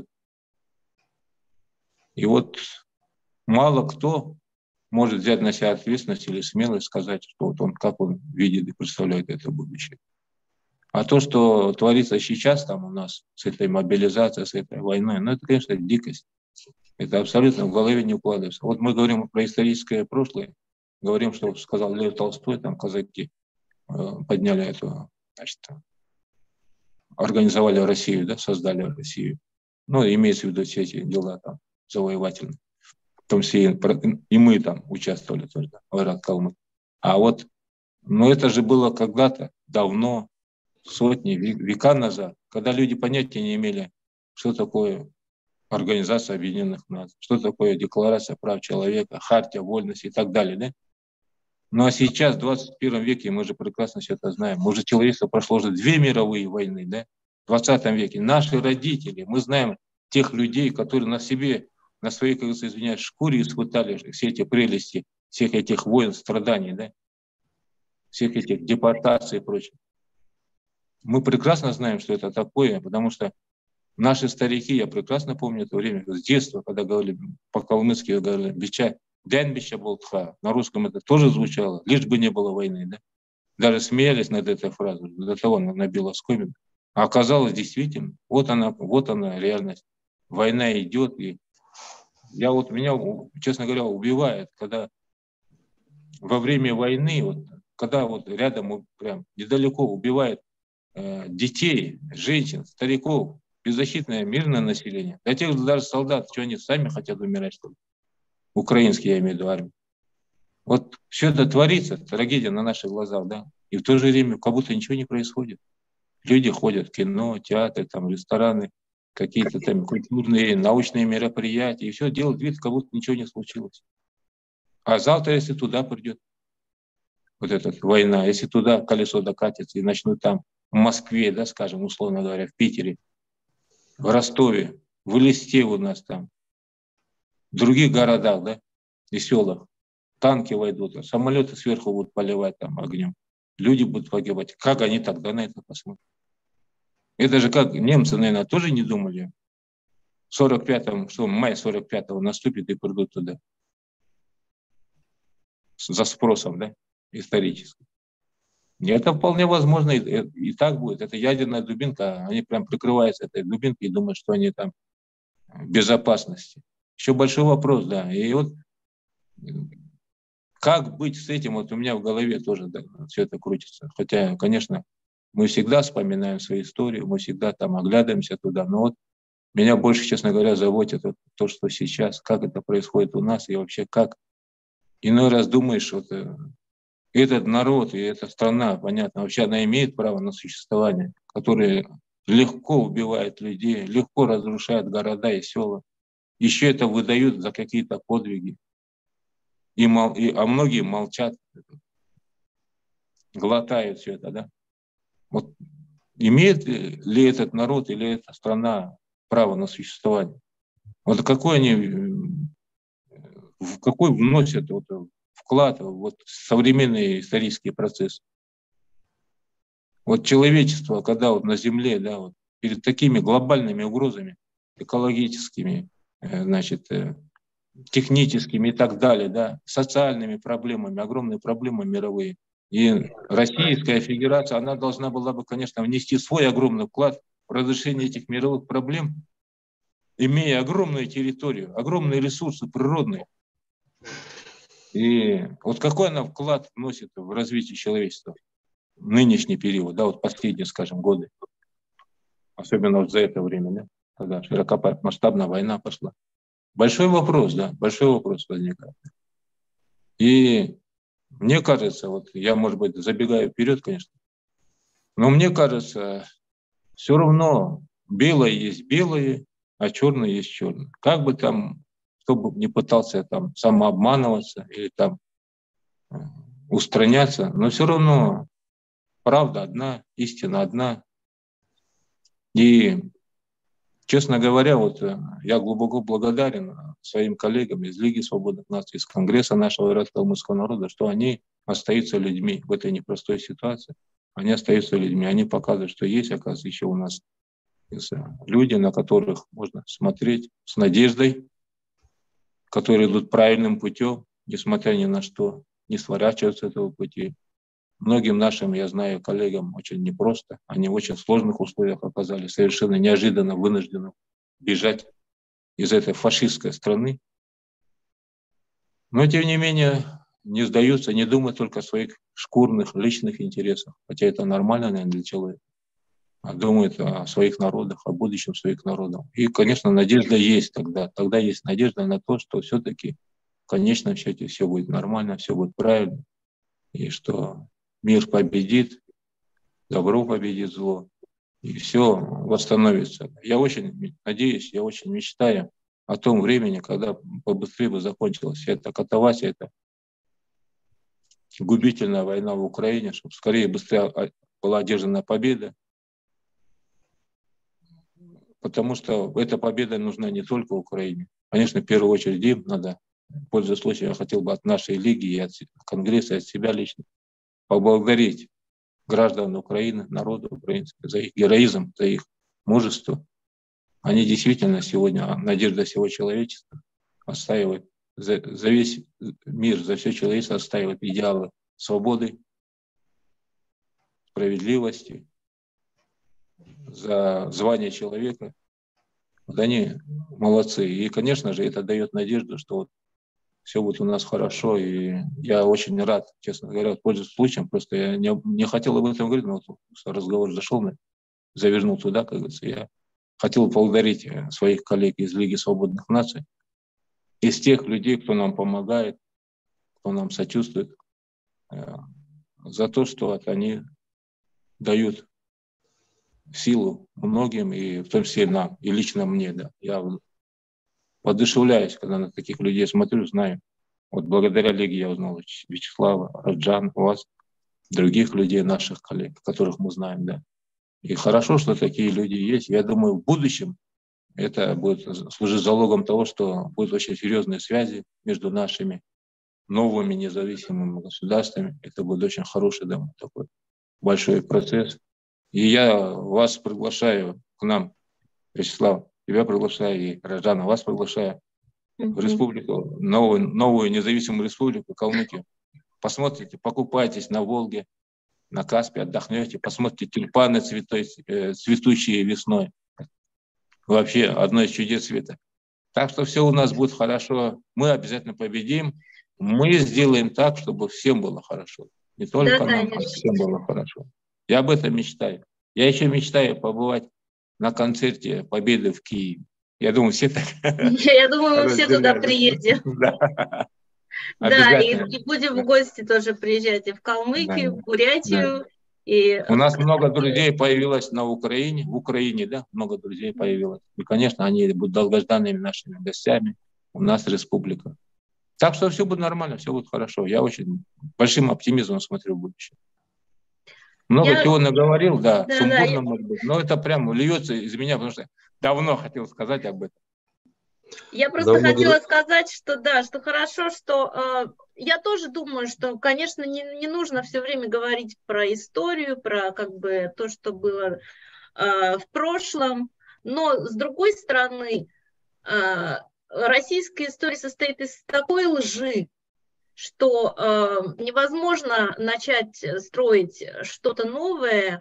И вот мало кто может взять на себя ответственность или смелость сказать, что вот он, как он видит и представляет это будущее. А то, что творится сейчас там у нас с этой мобилизацией, с этой войной, ну это, конечно, дикость. Это абсолютно в голове не укладывается. Вот мы говорим про историческое прошлое, говорим, что сказал Лев Толстой, там казаки подняли эту, значит, организовали Россию, да, создали Россию. Ну, имеется в виду все эти дела там завоевательные. В том числе и мы там участвовали тоже, Айрат Калмык. А вот, ну это же было когда-то, давно, сотни, века назад, когда люди понятия не имели, что такое Организация Объединенных Наций, что такое Декларация прав человека, Хартия вольности и так далее. Да? Ну а сейчас, в 21 веке, мы же прекрасно все это знаем, уже человечество прошло уже 2 мировые войны, да? В 20 веке. Наши родители, мы знаем тех людей, которые на себе, на своей, как говорится, извиняюсь, шкуре испытали все эти прелести, всех этих войн, страданий, да? Всех этих депортаций и прочее. Мы прекрасно знаем, что это такое, потому что наши старики, я прекрасно помню это время, с детства, когда говорили по-калмыцки, говорили «бича, дянбища болтха». На русском это тоже звучало, лишь бы не было войны. Да? Даже смеялись над этой фразой, до того она набила оскомину. А оказалось действительно, вот она реальность. Война идет, и меня, честно говоря, убивает, когда во время войны, вот, когда вот рядом, прям недалеко убивают детей, женщин, стариков, беззащитное мирное население. Для тех даже солдат, что они сами хотят умирать, что ли? Украинские, я имею в виду, армии. Вот все это творится, трагедия на наших глазах, да, и в то же время как будто ничего не происходит. Люди ходят в кино, театры, там, рестораны, какие-то там культурные, научные мероприятия, и все делают вид, как будто ничего не случилось. А завтра, если туда придет вот эта война, если туда колесо докатится и начнут там в Москве, да, скажем, условно говоря, в Питере, в Ростове, в Элисте у нас там, в других городах, да, и селах, танки войдут, самолеты сверху будут поливать там огнем, люди будут погибать. Как они тогда на это посмотрят? Это же как немцы, наверное, тоже не думали. В 45-м, что май 45-го наступит и придут туда. За спросом, да, исторически. И это вполне возможно, и так будет. Это ядерная дубинка, они прям прикрываются этой дубинкой и думают, что они там в безопасности. Еще большой вопрос, да. И вот как быть с этим, вот у меня в голове тоже да, все это крутится. Хотя, конечно, мы всегда вспоминаем свою историю, мы всегда там оглядываемся туда, но вот меня больше, честно говоря, заботит вот то, что сейчас, как это происходит у нас, и вообще как. Иной раз думаешь, вот этот народ и эта страна, понятно, вообще она имеет право на существование, которое легко убивает людей, легко разрушает города и села. Еще это выдают за какие-то подвиги. А многие молчат, глотают все это, да. Вот имеет ли этот народ или эта страна право на существование? Вот какой вносят вот вклад в современный исторический процесс? Вот человечество, когда вот на Земле, да, вот перед такими глобальными угрозами экологическими, значит, техническими и так далее, да, социальными проблемами, огромные проблемы мировые. И Российская Федерация, она должна была бы, конечно, внести свой огромный вклад в разрешение этих мировых проблем, имея огромную территорию, огромные ресурсы природные. И вот какой она вклад вносит в развитие человечества в нынешний период, да, вот последние, скажем, годы, особенно вот за это время, да, когда широкомасштабная война пошла. Большой вопрос, да, большой вопрос возникает. И мне кажется, вот я, может быть, забегаю вперед, конечно, но мне кажется, все равно белое есть белое, а черное есть черное. Как бы там, кто бы не пытался там самообманываться или там устраняться, но все равно правда одна, истина одна. И, честно говоря, вот я глубоко благодарен своим коллегам из Лиги свободных наций, из Конгресса нашего ирано-калмыцкого народа, что они остаются людьми в этой непростой ситуации. Они остаются людьми, они показывают, что есть, оказывается, еще у нас люди, на которых можно смотреть с надеждой, которые идут правильным путем, несмотря ни на что, не сворачиваются с этого пути. Многим нашим, я знаю, коллегам очень непросто. Они в очень сложных условиях оказались, совершенно неожиданно вынуждены бежать из этой фашистской страны. Но, тем не менее, не сдаются, не думают только о своих шкурных, личных интересах. Хотя это нормально, наверное, для человека. А думают о своих народах, о будущем своих народов. И, конечно, надежда есть тогда. Тогда есть надежда на то, что все-таки в конечном счете все будет нормально, все будет правильно. И что мир победит, добро победит зло, и все восстановится. Я очень надеюсь, я очень мечтаю о том времени, когда побыстрее бы закончилась вся эта катавасия, эта губительная война в Украине, чтобы скорее быстрее была одержана победа. Потому что эта победа нужна не только Украине. Конечно, в первую очередь им надо, пользуясь случаем, я хотел бы от нашей лиги и от Конгресса, и от себя лично поблагодарить граждан Украины, народа украинского за их героизм, за их мужество. Они действительно сегодня надежда всего человечества, отстаивают за весь мир, за все человечество отстаивают идеалы свободы, справедливости, за звание человека. Вот они молодцы. И, конечно же, это дает надежду, что вот все будет у нас хорошо. И я очень рад, честно говоря, пользуясь случаем. Просто я не хотел об этом говорить, но вот разговор зашел, завернул туда, как говорится. Я хотел поблагодарить своих коллег из Лиги свободных наций из тех людей, кто нам помогает, кто нам сочувствует, за то, что вот они дают силу многим, и в том числе нам, и лично мне. Да. Я воодушевляюсь, когда на таких людей смотрю, знаю. Вот благодаря Лиге я узнал Вячеслава, Раджан, вас, других людей, наших коллег, которых мы знаем. Да. И хорошо, что такие люди есть. Я думаю, в будущем это будет служить залогом того, что будут очень серьезные связи между нашими новыми независимыми государствами. Это будет очень хороший, думаю, такой большой процесс. И я вас приглашаю к нам, Вячеслав, тебя приглашаю, и Раджана, вас приглашаю в республику, новую независимую республику Калмыкию. Посмотрите, покупайтесь на Волге, на Каспе, отдохнете, посмотрите тюльпаны цветущие весной. Вообще одно из чудес света. Так что все у нас будет хорошо. Мы обязательно победим. Мы сделаем так, чтобы всем было хорошо. Не только нам, а всем было хорошо. Я об этом мечтаю. Я еще мечтаю побывать на концерте Победы в Киеве. Я думаю, все так. Я думаю, мы все туда приедем. Да, и будем в гости тоже приезжать и в Калмыкию, в Бурятию. И у нас много друзей появилось в Украине, да, много друзей появилось. И, конечно, они будут долгожданными нашими гостями. У нас республика. Так что все будет нормально, все будет хорошо. Я очень большим оптимизмом смотрю в будущее. Много чего наговорил, да, сумбурно, может быть, но это прям льется из меня, потому что давно хотел сказать об этом. Я просто хотела сказать, что да, что хорошо, что я тоже думаю, что, конечно, не нужно все время говорить про историю, про как бы то, что было в прошлом, но с другой стороны, российская история состоит из такой лжи, что невозможно начать строить что-то новое,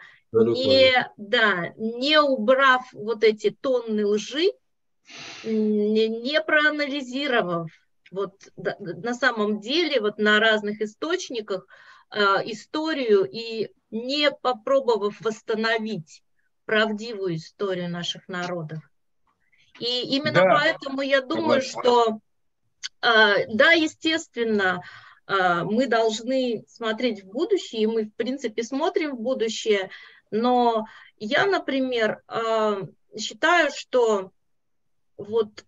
не убрав вот эти тонны лжи, не проанализировав вот на самом деле вот на разных источниках историю и не попробовав восстановить правдивую историю наших народов. И именно поэтому я думаю, что да, естественно, мы должны смотреть в будущее, и мы, в принципе, смотрим в будущее, но я, например, считаю, что вот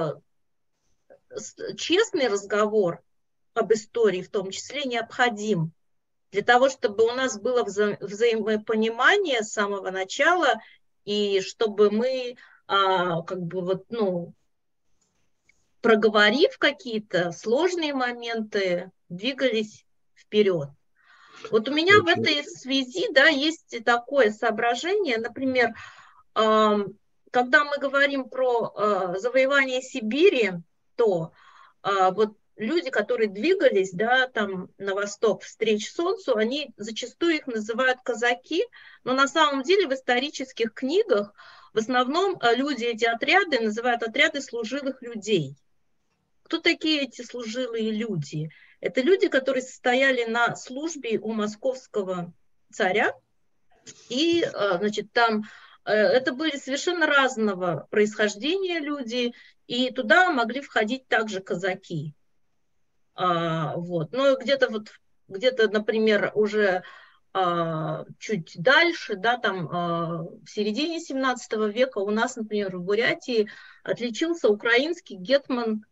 честный разговор об истории в том числе необходим для того, чтобы у нас было взаимопонимание с самого начала, и чтобы мы как бы вот, ну, проговорив какие-то сложные моменты, двигались вперед. Вот у меня в этой связи, да, есть такое соображение, например, когда мы говорим про завоевание Сибири, то вот люди, которые двигались, да, там на восток встреч солнцу, они зачастую их называют казаки, но на самом деле в исторических книгах в основном люди эти отряды называют отряды служилых людей. Кто такие эти служилые люди? Это люди, которые состояли на службе у московского царя, и, значит, там это были совершенно разного происхождения люди, и туда могли входить также казаки. Вот. Но где-то, например, уже чуть дальше, да, там в середине 17 века у нас, например, в Бурятии отличился украинский гетман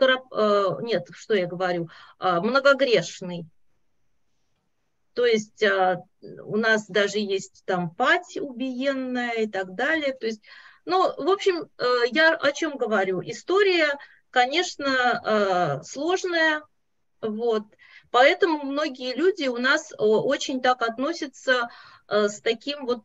Многогрешный. То есть у нас даже есть там пать убиенная и так далее. То есть, ну, в общем, я о чем говорю? История, конечно, сложная, вот. Поэтому многие люди у нас очень так относятся с таким вот,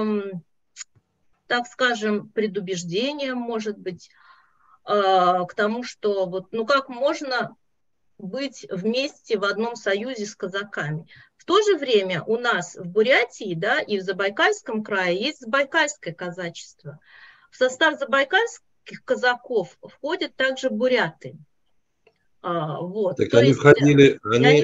так скажем, предубеждением, может быть, к тому, что вот, ну как можно быть вместе в одном союзе с казаками. В то же время у нас в Бурятии, да, и в Забайкальском крае есть забайкальское казачество. В состав забайкальских казаков входят также буряты. Вот. Так они входили.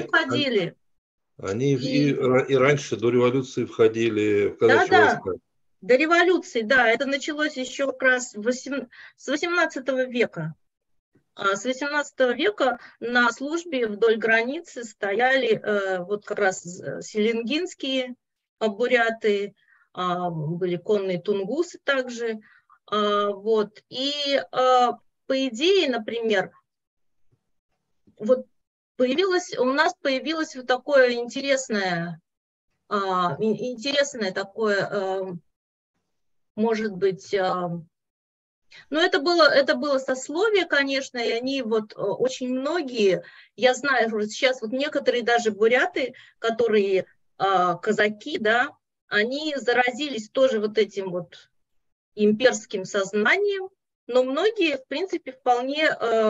Они и раньше, до революции, входили в казачьи войска. До революции, да. Это началось еще как раз с 18 века. С XVIII века на службе вдоль границы стояли вот как раз селенгинские буряты, были конные тунгусы также. Вот. И по идее, например, вот у нас появилось вот такое интересное такое, может быть, но это было сословие, конечно, и они вот очень многие, я знаю, что сейчас вот некоторые даже буряты, которые казаки, да, они заразились тоже вот этим вот имперским сознанием, но многие, в принципе, вполне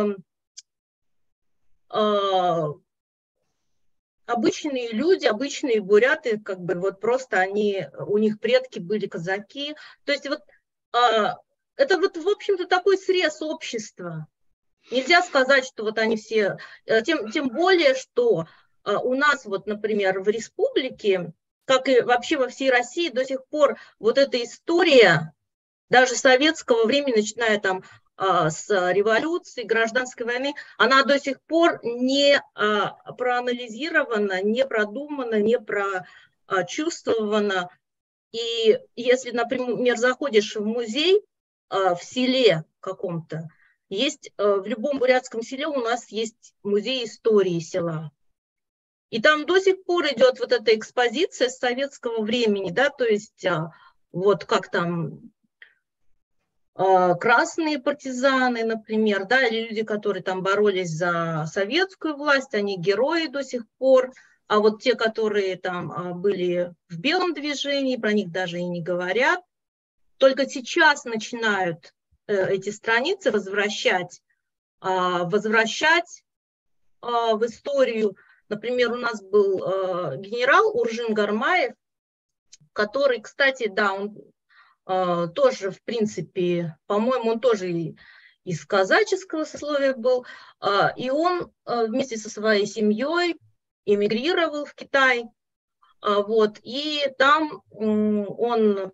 обычные люди, обычные буряты, как бы вот просто у них предки были казаки. То есть вот это вот, в общем-то, такой срез общества. Нельзя сказать, что вот они все... Тем более, что у нас вот, например, в республике, как и вообще во всей России, до сих пор вот эта история, даже советского времени, начиная там с революции, гражданской войны, она до сих пор не проанализирована, не продумана, не прочувствована. И если, например, заходишь в музей в селе каком-то, в любом бурятском селе у нас есть музей истории села. И там до сих пор идет вот эта экспозиция с советского времени, да, то есть вот как там красные партизаны, например, да, или люди, которые там боролись за советскую власть, они герои до сих пор, а вот те, которые там были в белом движении, про них даже и не говорят, только сейчас начинают эти страницы возвращать в историю. Например, у нас был генерал Уржин Гармаев, который, кстати, да, он тоже, в принципе, по-моему, он тоже из казаческого сословия был, и он вместе со своей семьей эмигрировал в Китай, вот, и там он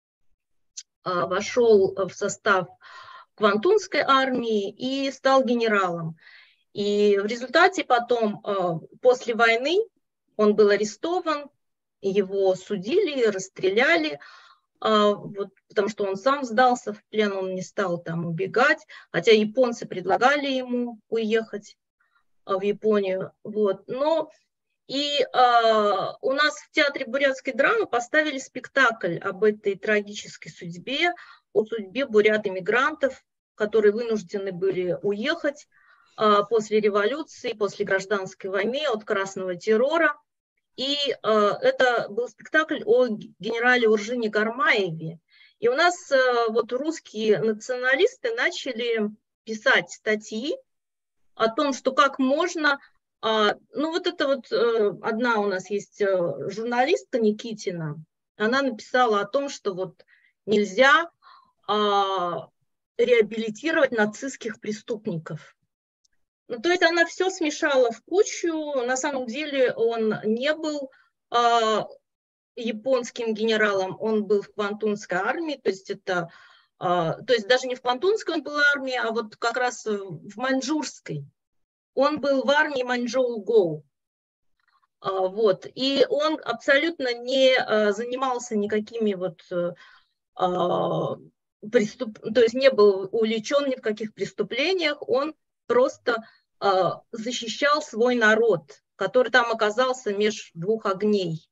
вошел в состав Квантунской армии и стал генералом. И в результате потом, после войны, он был арестован, его судили, расстреляли, вот, потому что он сам сдался в плен, он не стал там убегать, хотя японцы предлагали ему уехать в Японию. Вот. Но и у нас в Театре бурятской драмы поставили спектакль об этой трагической судьбе, о судьбе бурят-иммигрантов, которые вынуждены были уехать после революции, после гражданской войны, от красного террора. И это был спектакль о генерале Уржине Гармаеве. И у нас вот русские националисты начали писать статьи о том, что как можно... Ну вот это вот одна у нас есть журналистка Никитина, она написала о том, что вот нельзя реабилитировать нацистских преступников. Ну, то есть она все смешала в кучу. На самом деле он не был японским генералом, он был в Квантунской армии, то есть даже не в Квантунской он был армии, а вот как раз в Маньчжурской. Он был в армии Маньчжоу-Гоу. Вот. И он абсолютно не занимался никакими вот то есть не был увлечен ни в каких преступлениях, он просто защищал свой народ, который там оказался меж двух огней.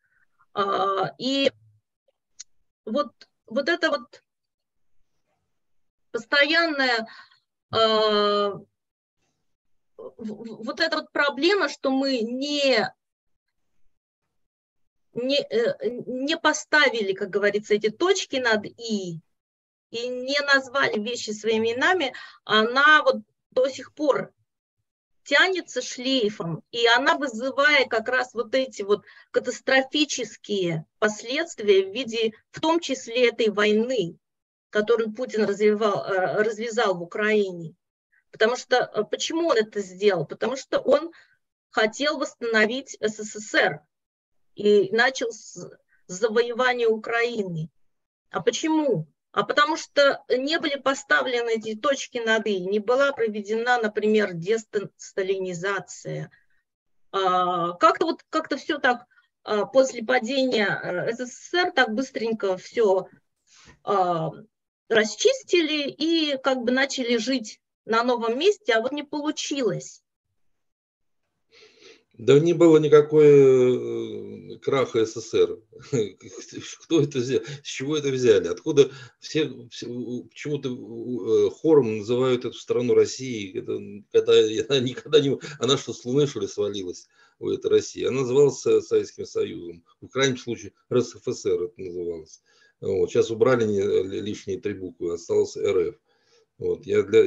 И вот это вот постоянная вот эта вот проблема, что мы не поставили, как говорится, эти точки над «и» не назвали вещи своими именами, она вот до сих пор тянется шлейфом, и она вызывает как раз вот эти вот катастрофические последствия в виде, в том числе, этой войны, которую Путин развязал в Украине. Потому что, почему он это сделал? Потому что он хотел восстановить СССР и начал с завоевания Украины. А почему? А потому что не были поставлены эти точки над «и», не была проведена, например, десталинизация. Как-то все так после падения СССР так быстренько все расчистили и как бы начали жить на новом месте, а вот не получилось. Да не было никакой краха СССР. Кто это взял? С чего это взяли? Откуда все почему-то хором называют эту страну Россией? Она никогда не... Она что, с Луны, что ли, свалилась? Это Россия. Она называлась Советским Союзом. В крайнем случае РСФСР это называлось. Вот. Сейчас убрали лишние 3 буквы, осталось РФ. Вот.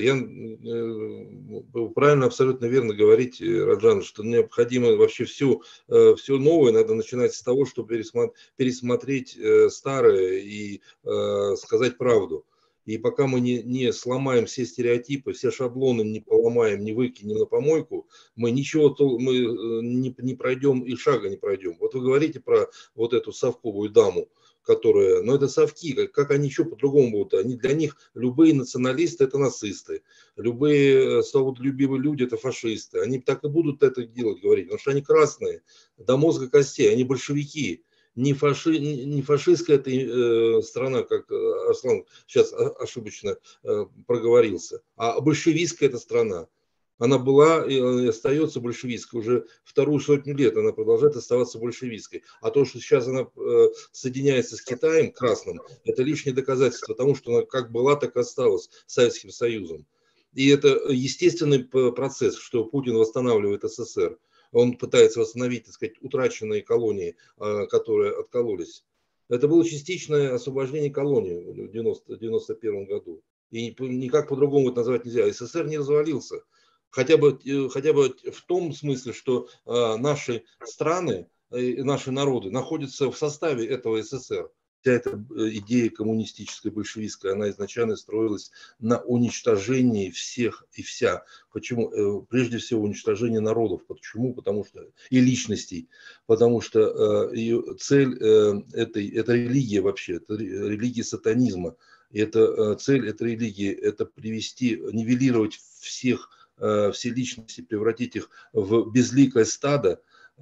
Вы правильно, абсолютно верно говорите, Раджан, что необходимо вообще все новое надо начинать с того, чтобы пересмотреть старое и сказать правду. И пока мы не сломаем все стереотипы, все шаблоны не поломаем, не выкинем на помойку, мы не пройдем и шага не пройдем. Вот вы говорите про вот эту совковую даму, которые, но это совки, как они еще по-другому будут, для них любые националисты это нацисты, любые свободолюбивые люди это фашисты, они так и будут это делать, говорить, потому что они красные до мозга костей, они большевики, не фашистская эта страна, как Арслан сейчас ошибочно проговорился, а большевистская эта страна. Она была и остается большевистской. Уже 2 сотню лет она продолжает оставаться большевистской. А то, что сейчас она соединяется с Китаем красным, это лишнее доказательство тому, что она как была, так и осталась Советским Союзом. И это естественный процесс, что Путин восстанавливает СССР. Он пытается восстановить, так сказать, утраченные колонии, которые откололись. Это было частичное освобождение колоний в 1991 году. И никак по-другому это назвать нельзя. СССР не развалился. Хотя бы в том смысле, что наши страны, наши народы находятся в составе этого СССР. Вся эта идея коммунистическая, большевистская, она изначально строилась на уничтожении всех и вся. Почему? Прежде всего уничтожение народов. Почему? Потому что и личностей. Потому что цель это религия вообще, это религия сатанизма. И цель этой религии это нивелировать все личности, превратить их в безликое стадо,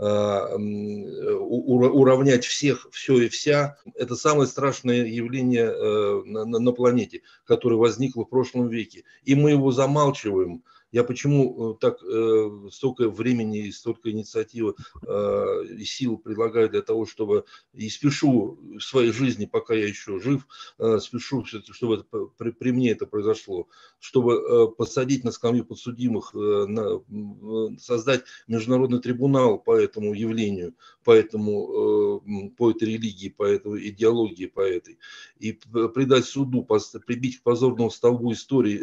уравнять всех, все и вся. Это самое страшное явление на планете, которое возникло в прошлом веке. И мы его замалчиваем. Я почему так столько времени и столько инициативы и сил предлагаю для того, чтобы и спешу в своей жизни, пока я еще жив, спешу, чтобы при мне это произошло, чтобы посадить на скамью подсудимых, создать международный трибунал по этому явлению, по этой религии, по этой идеологии, по этой, и предать суду, прибить к позорному столбу истории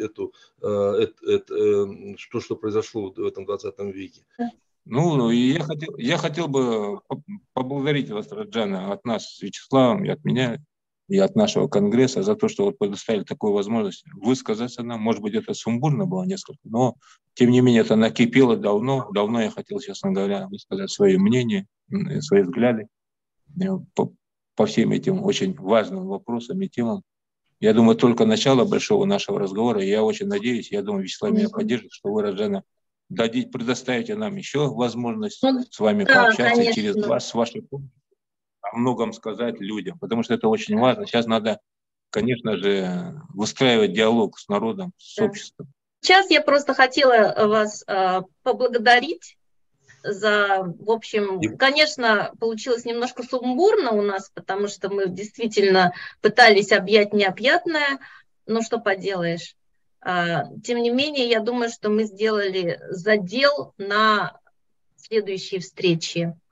что произошло в этом 20 веке. Ну, и я хотел бы поблагодарить вас, Раджана, от нас с Вячеславом, и от меня, и от нашего конгресса за то, что вы предоставили такую возможность высказаться нам. Может быть, это сумбурно было несколько, но, тем не менее, это накипело давно. Давно я хотел, честно говоря, высказать свое мнение, свои взгляды по всем этим очень важным вопросам и темам. Я думаю, только начало большого нашего разговора. И я очень надеюсь, я думаю, Вячеслав меня поддержит, что вы, Раджана, предоставите нам еще возможность с вами пообщаться, конечно, через вас, с вашей помощью, о многом сказать людям, потому что это очень важно. Сейчас надо, конечно же, выстраивать диалог с народом, с обществом. Сейчас я просто хотела вас поблагодарить в общем, конечно, получилось немножко сумбурно у нас, потому что мы действительно пытались объять необъятное, но что поделаешь. Тем не менее, я думаю, что мы сделали задел на следующие встречи.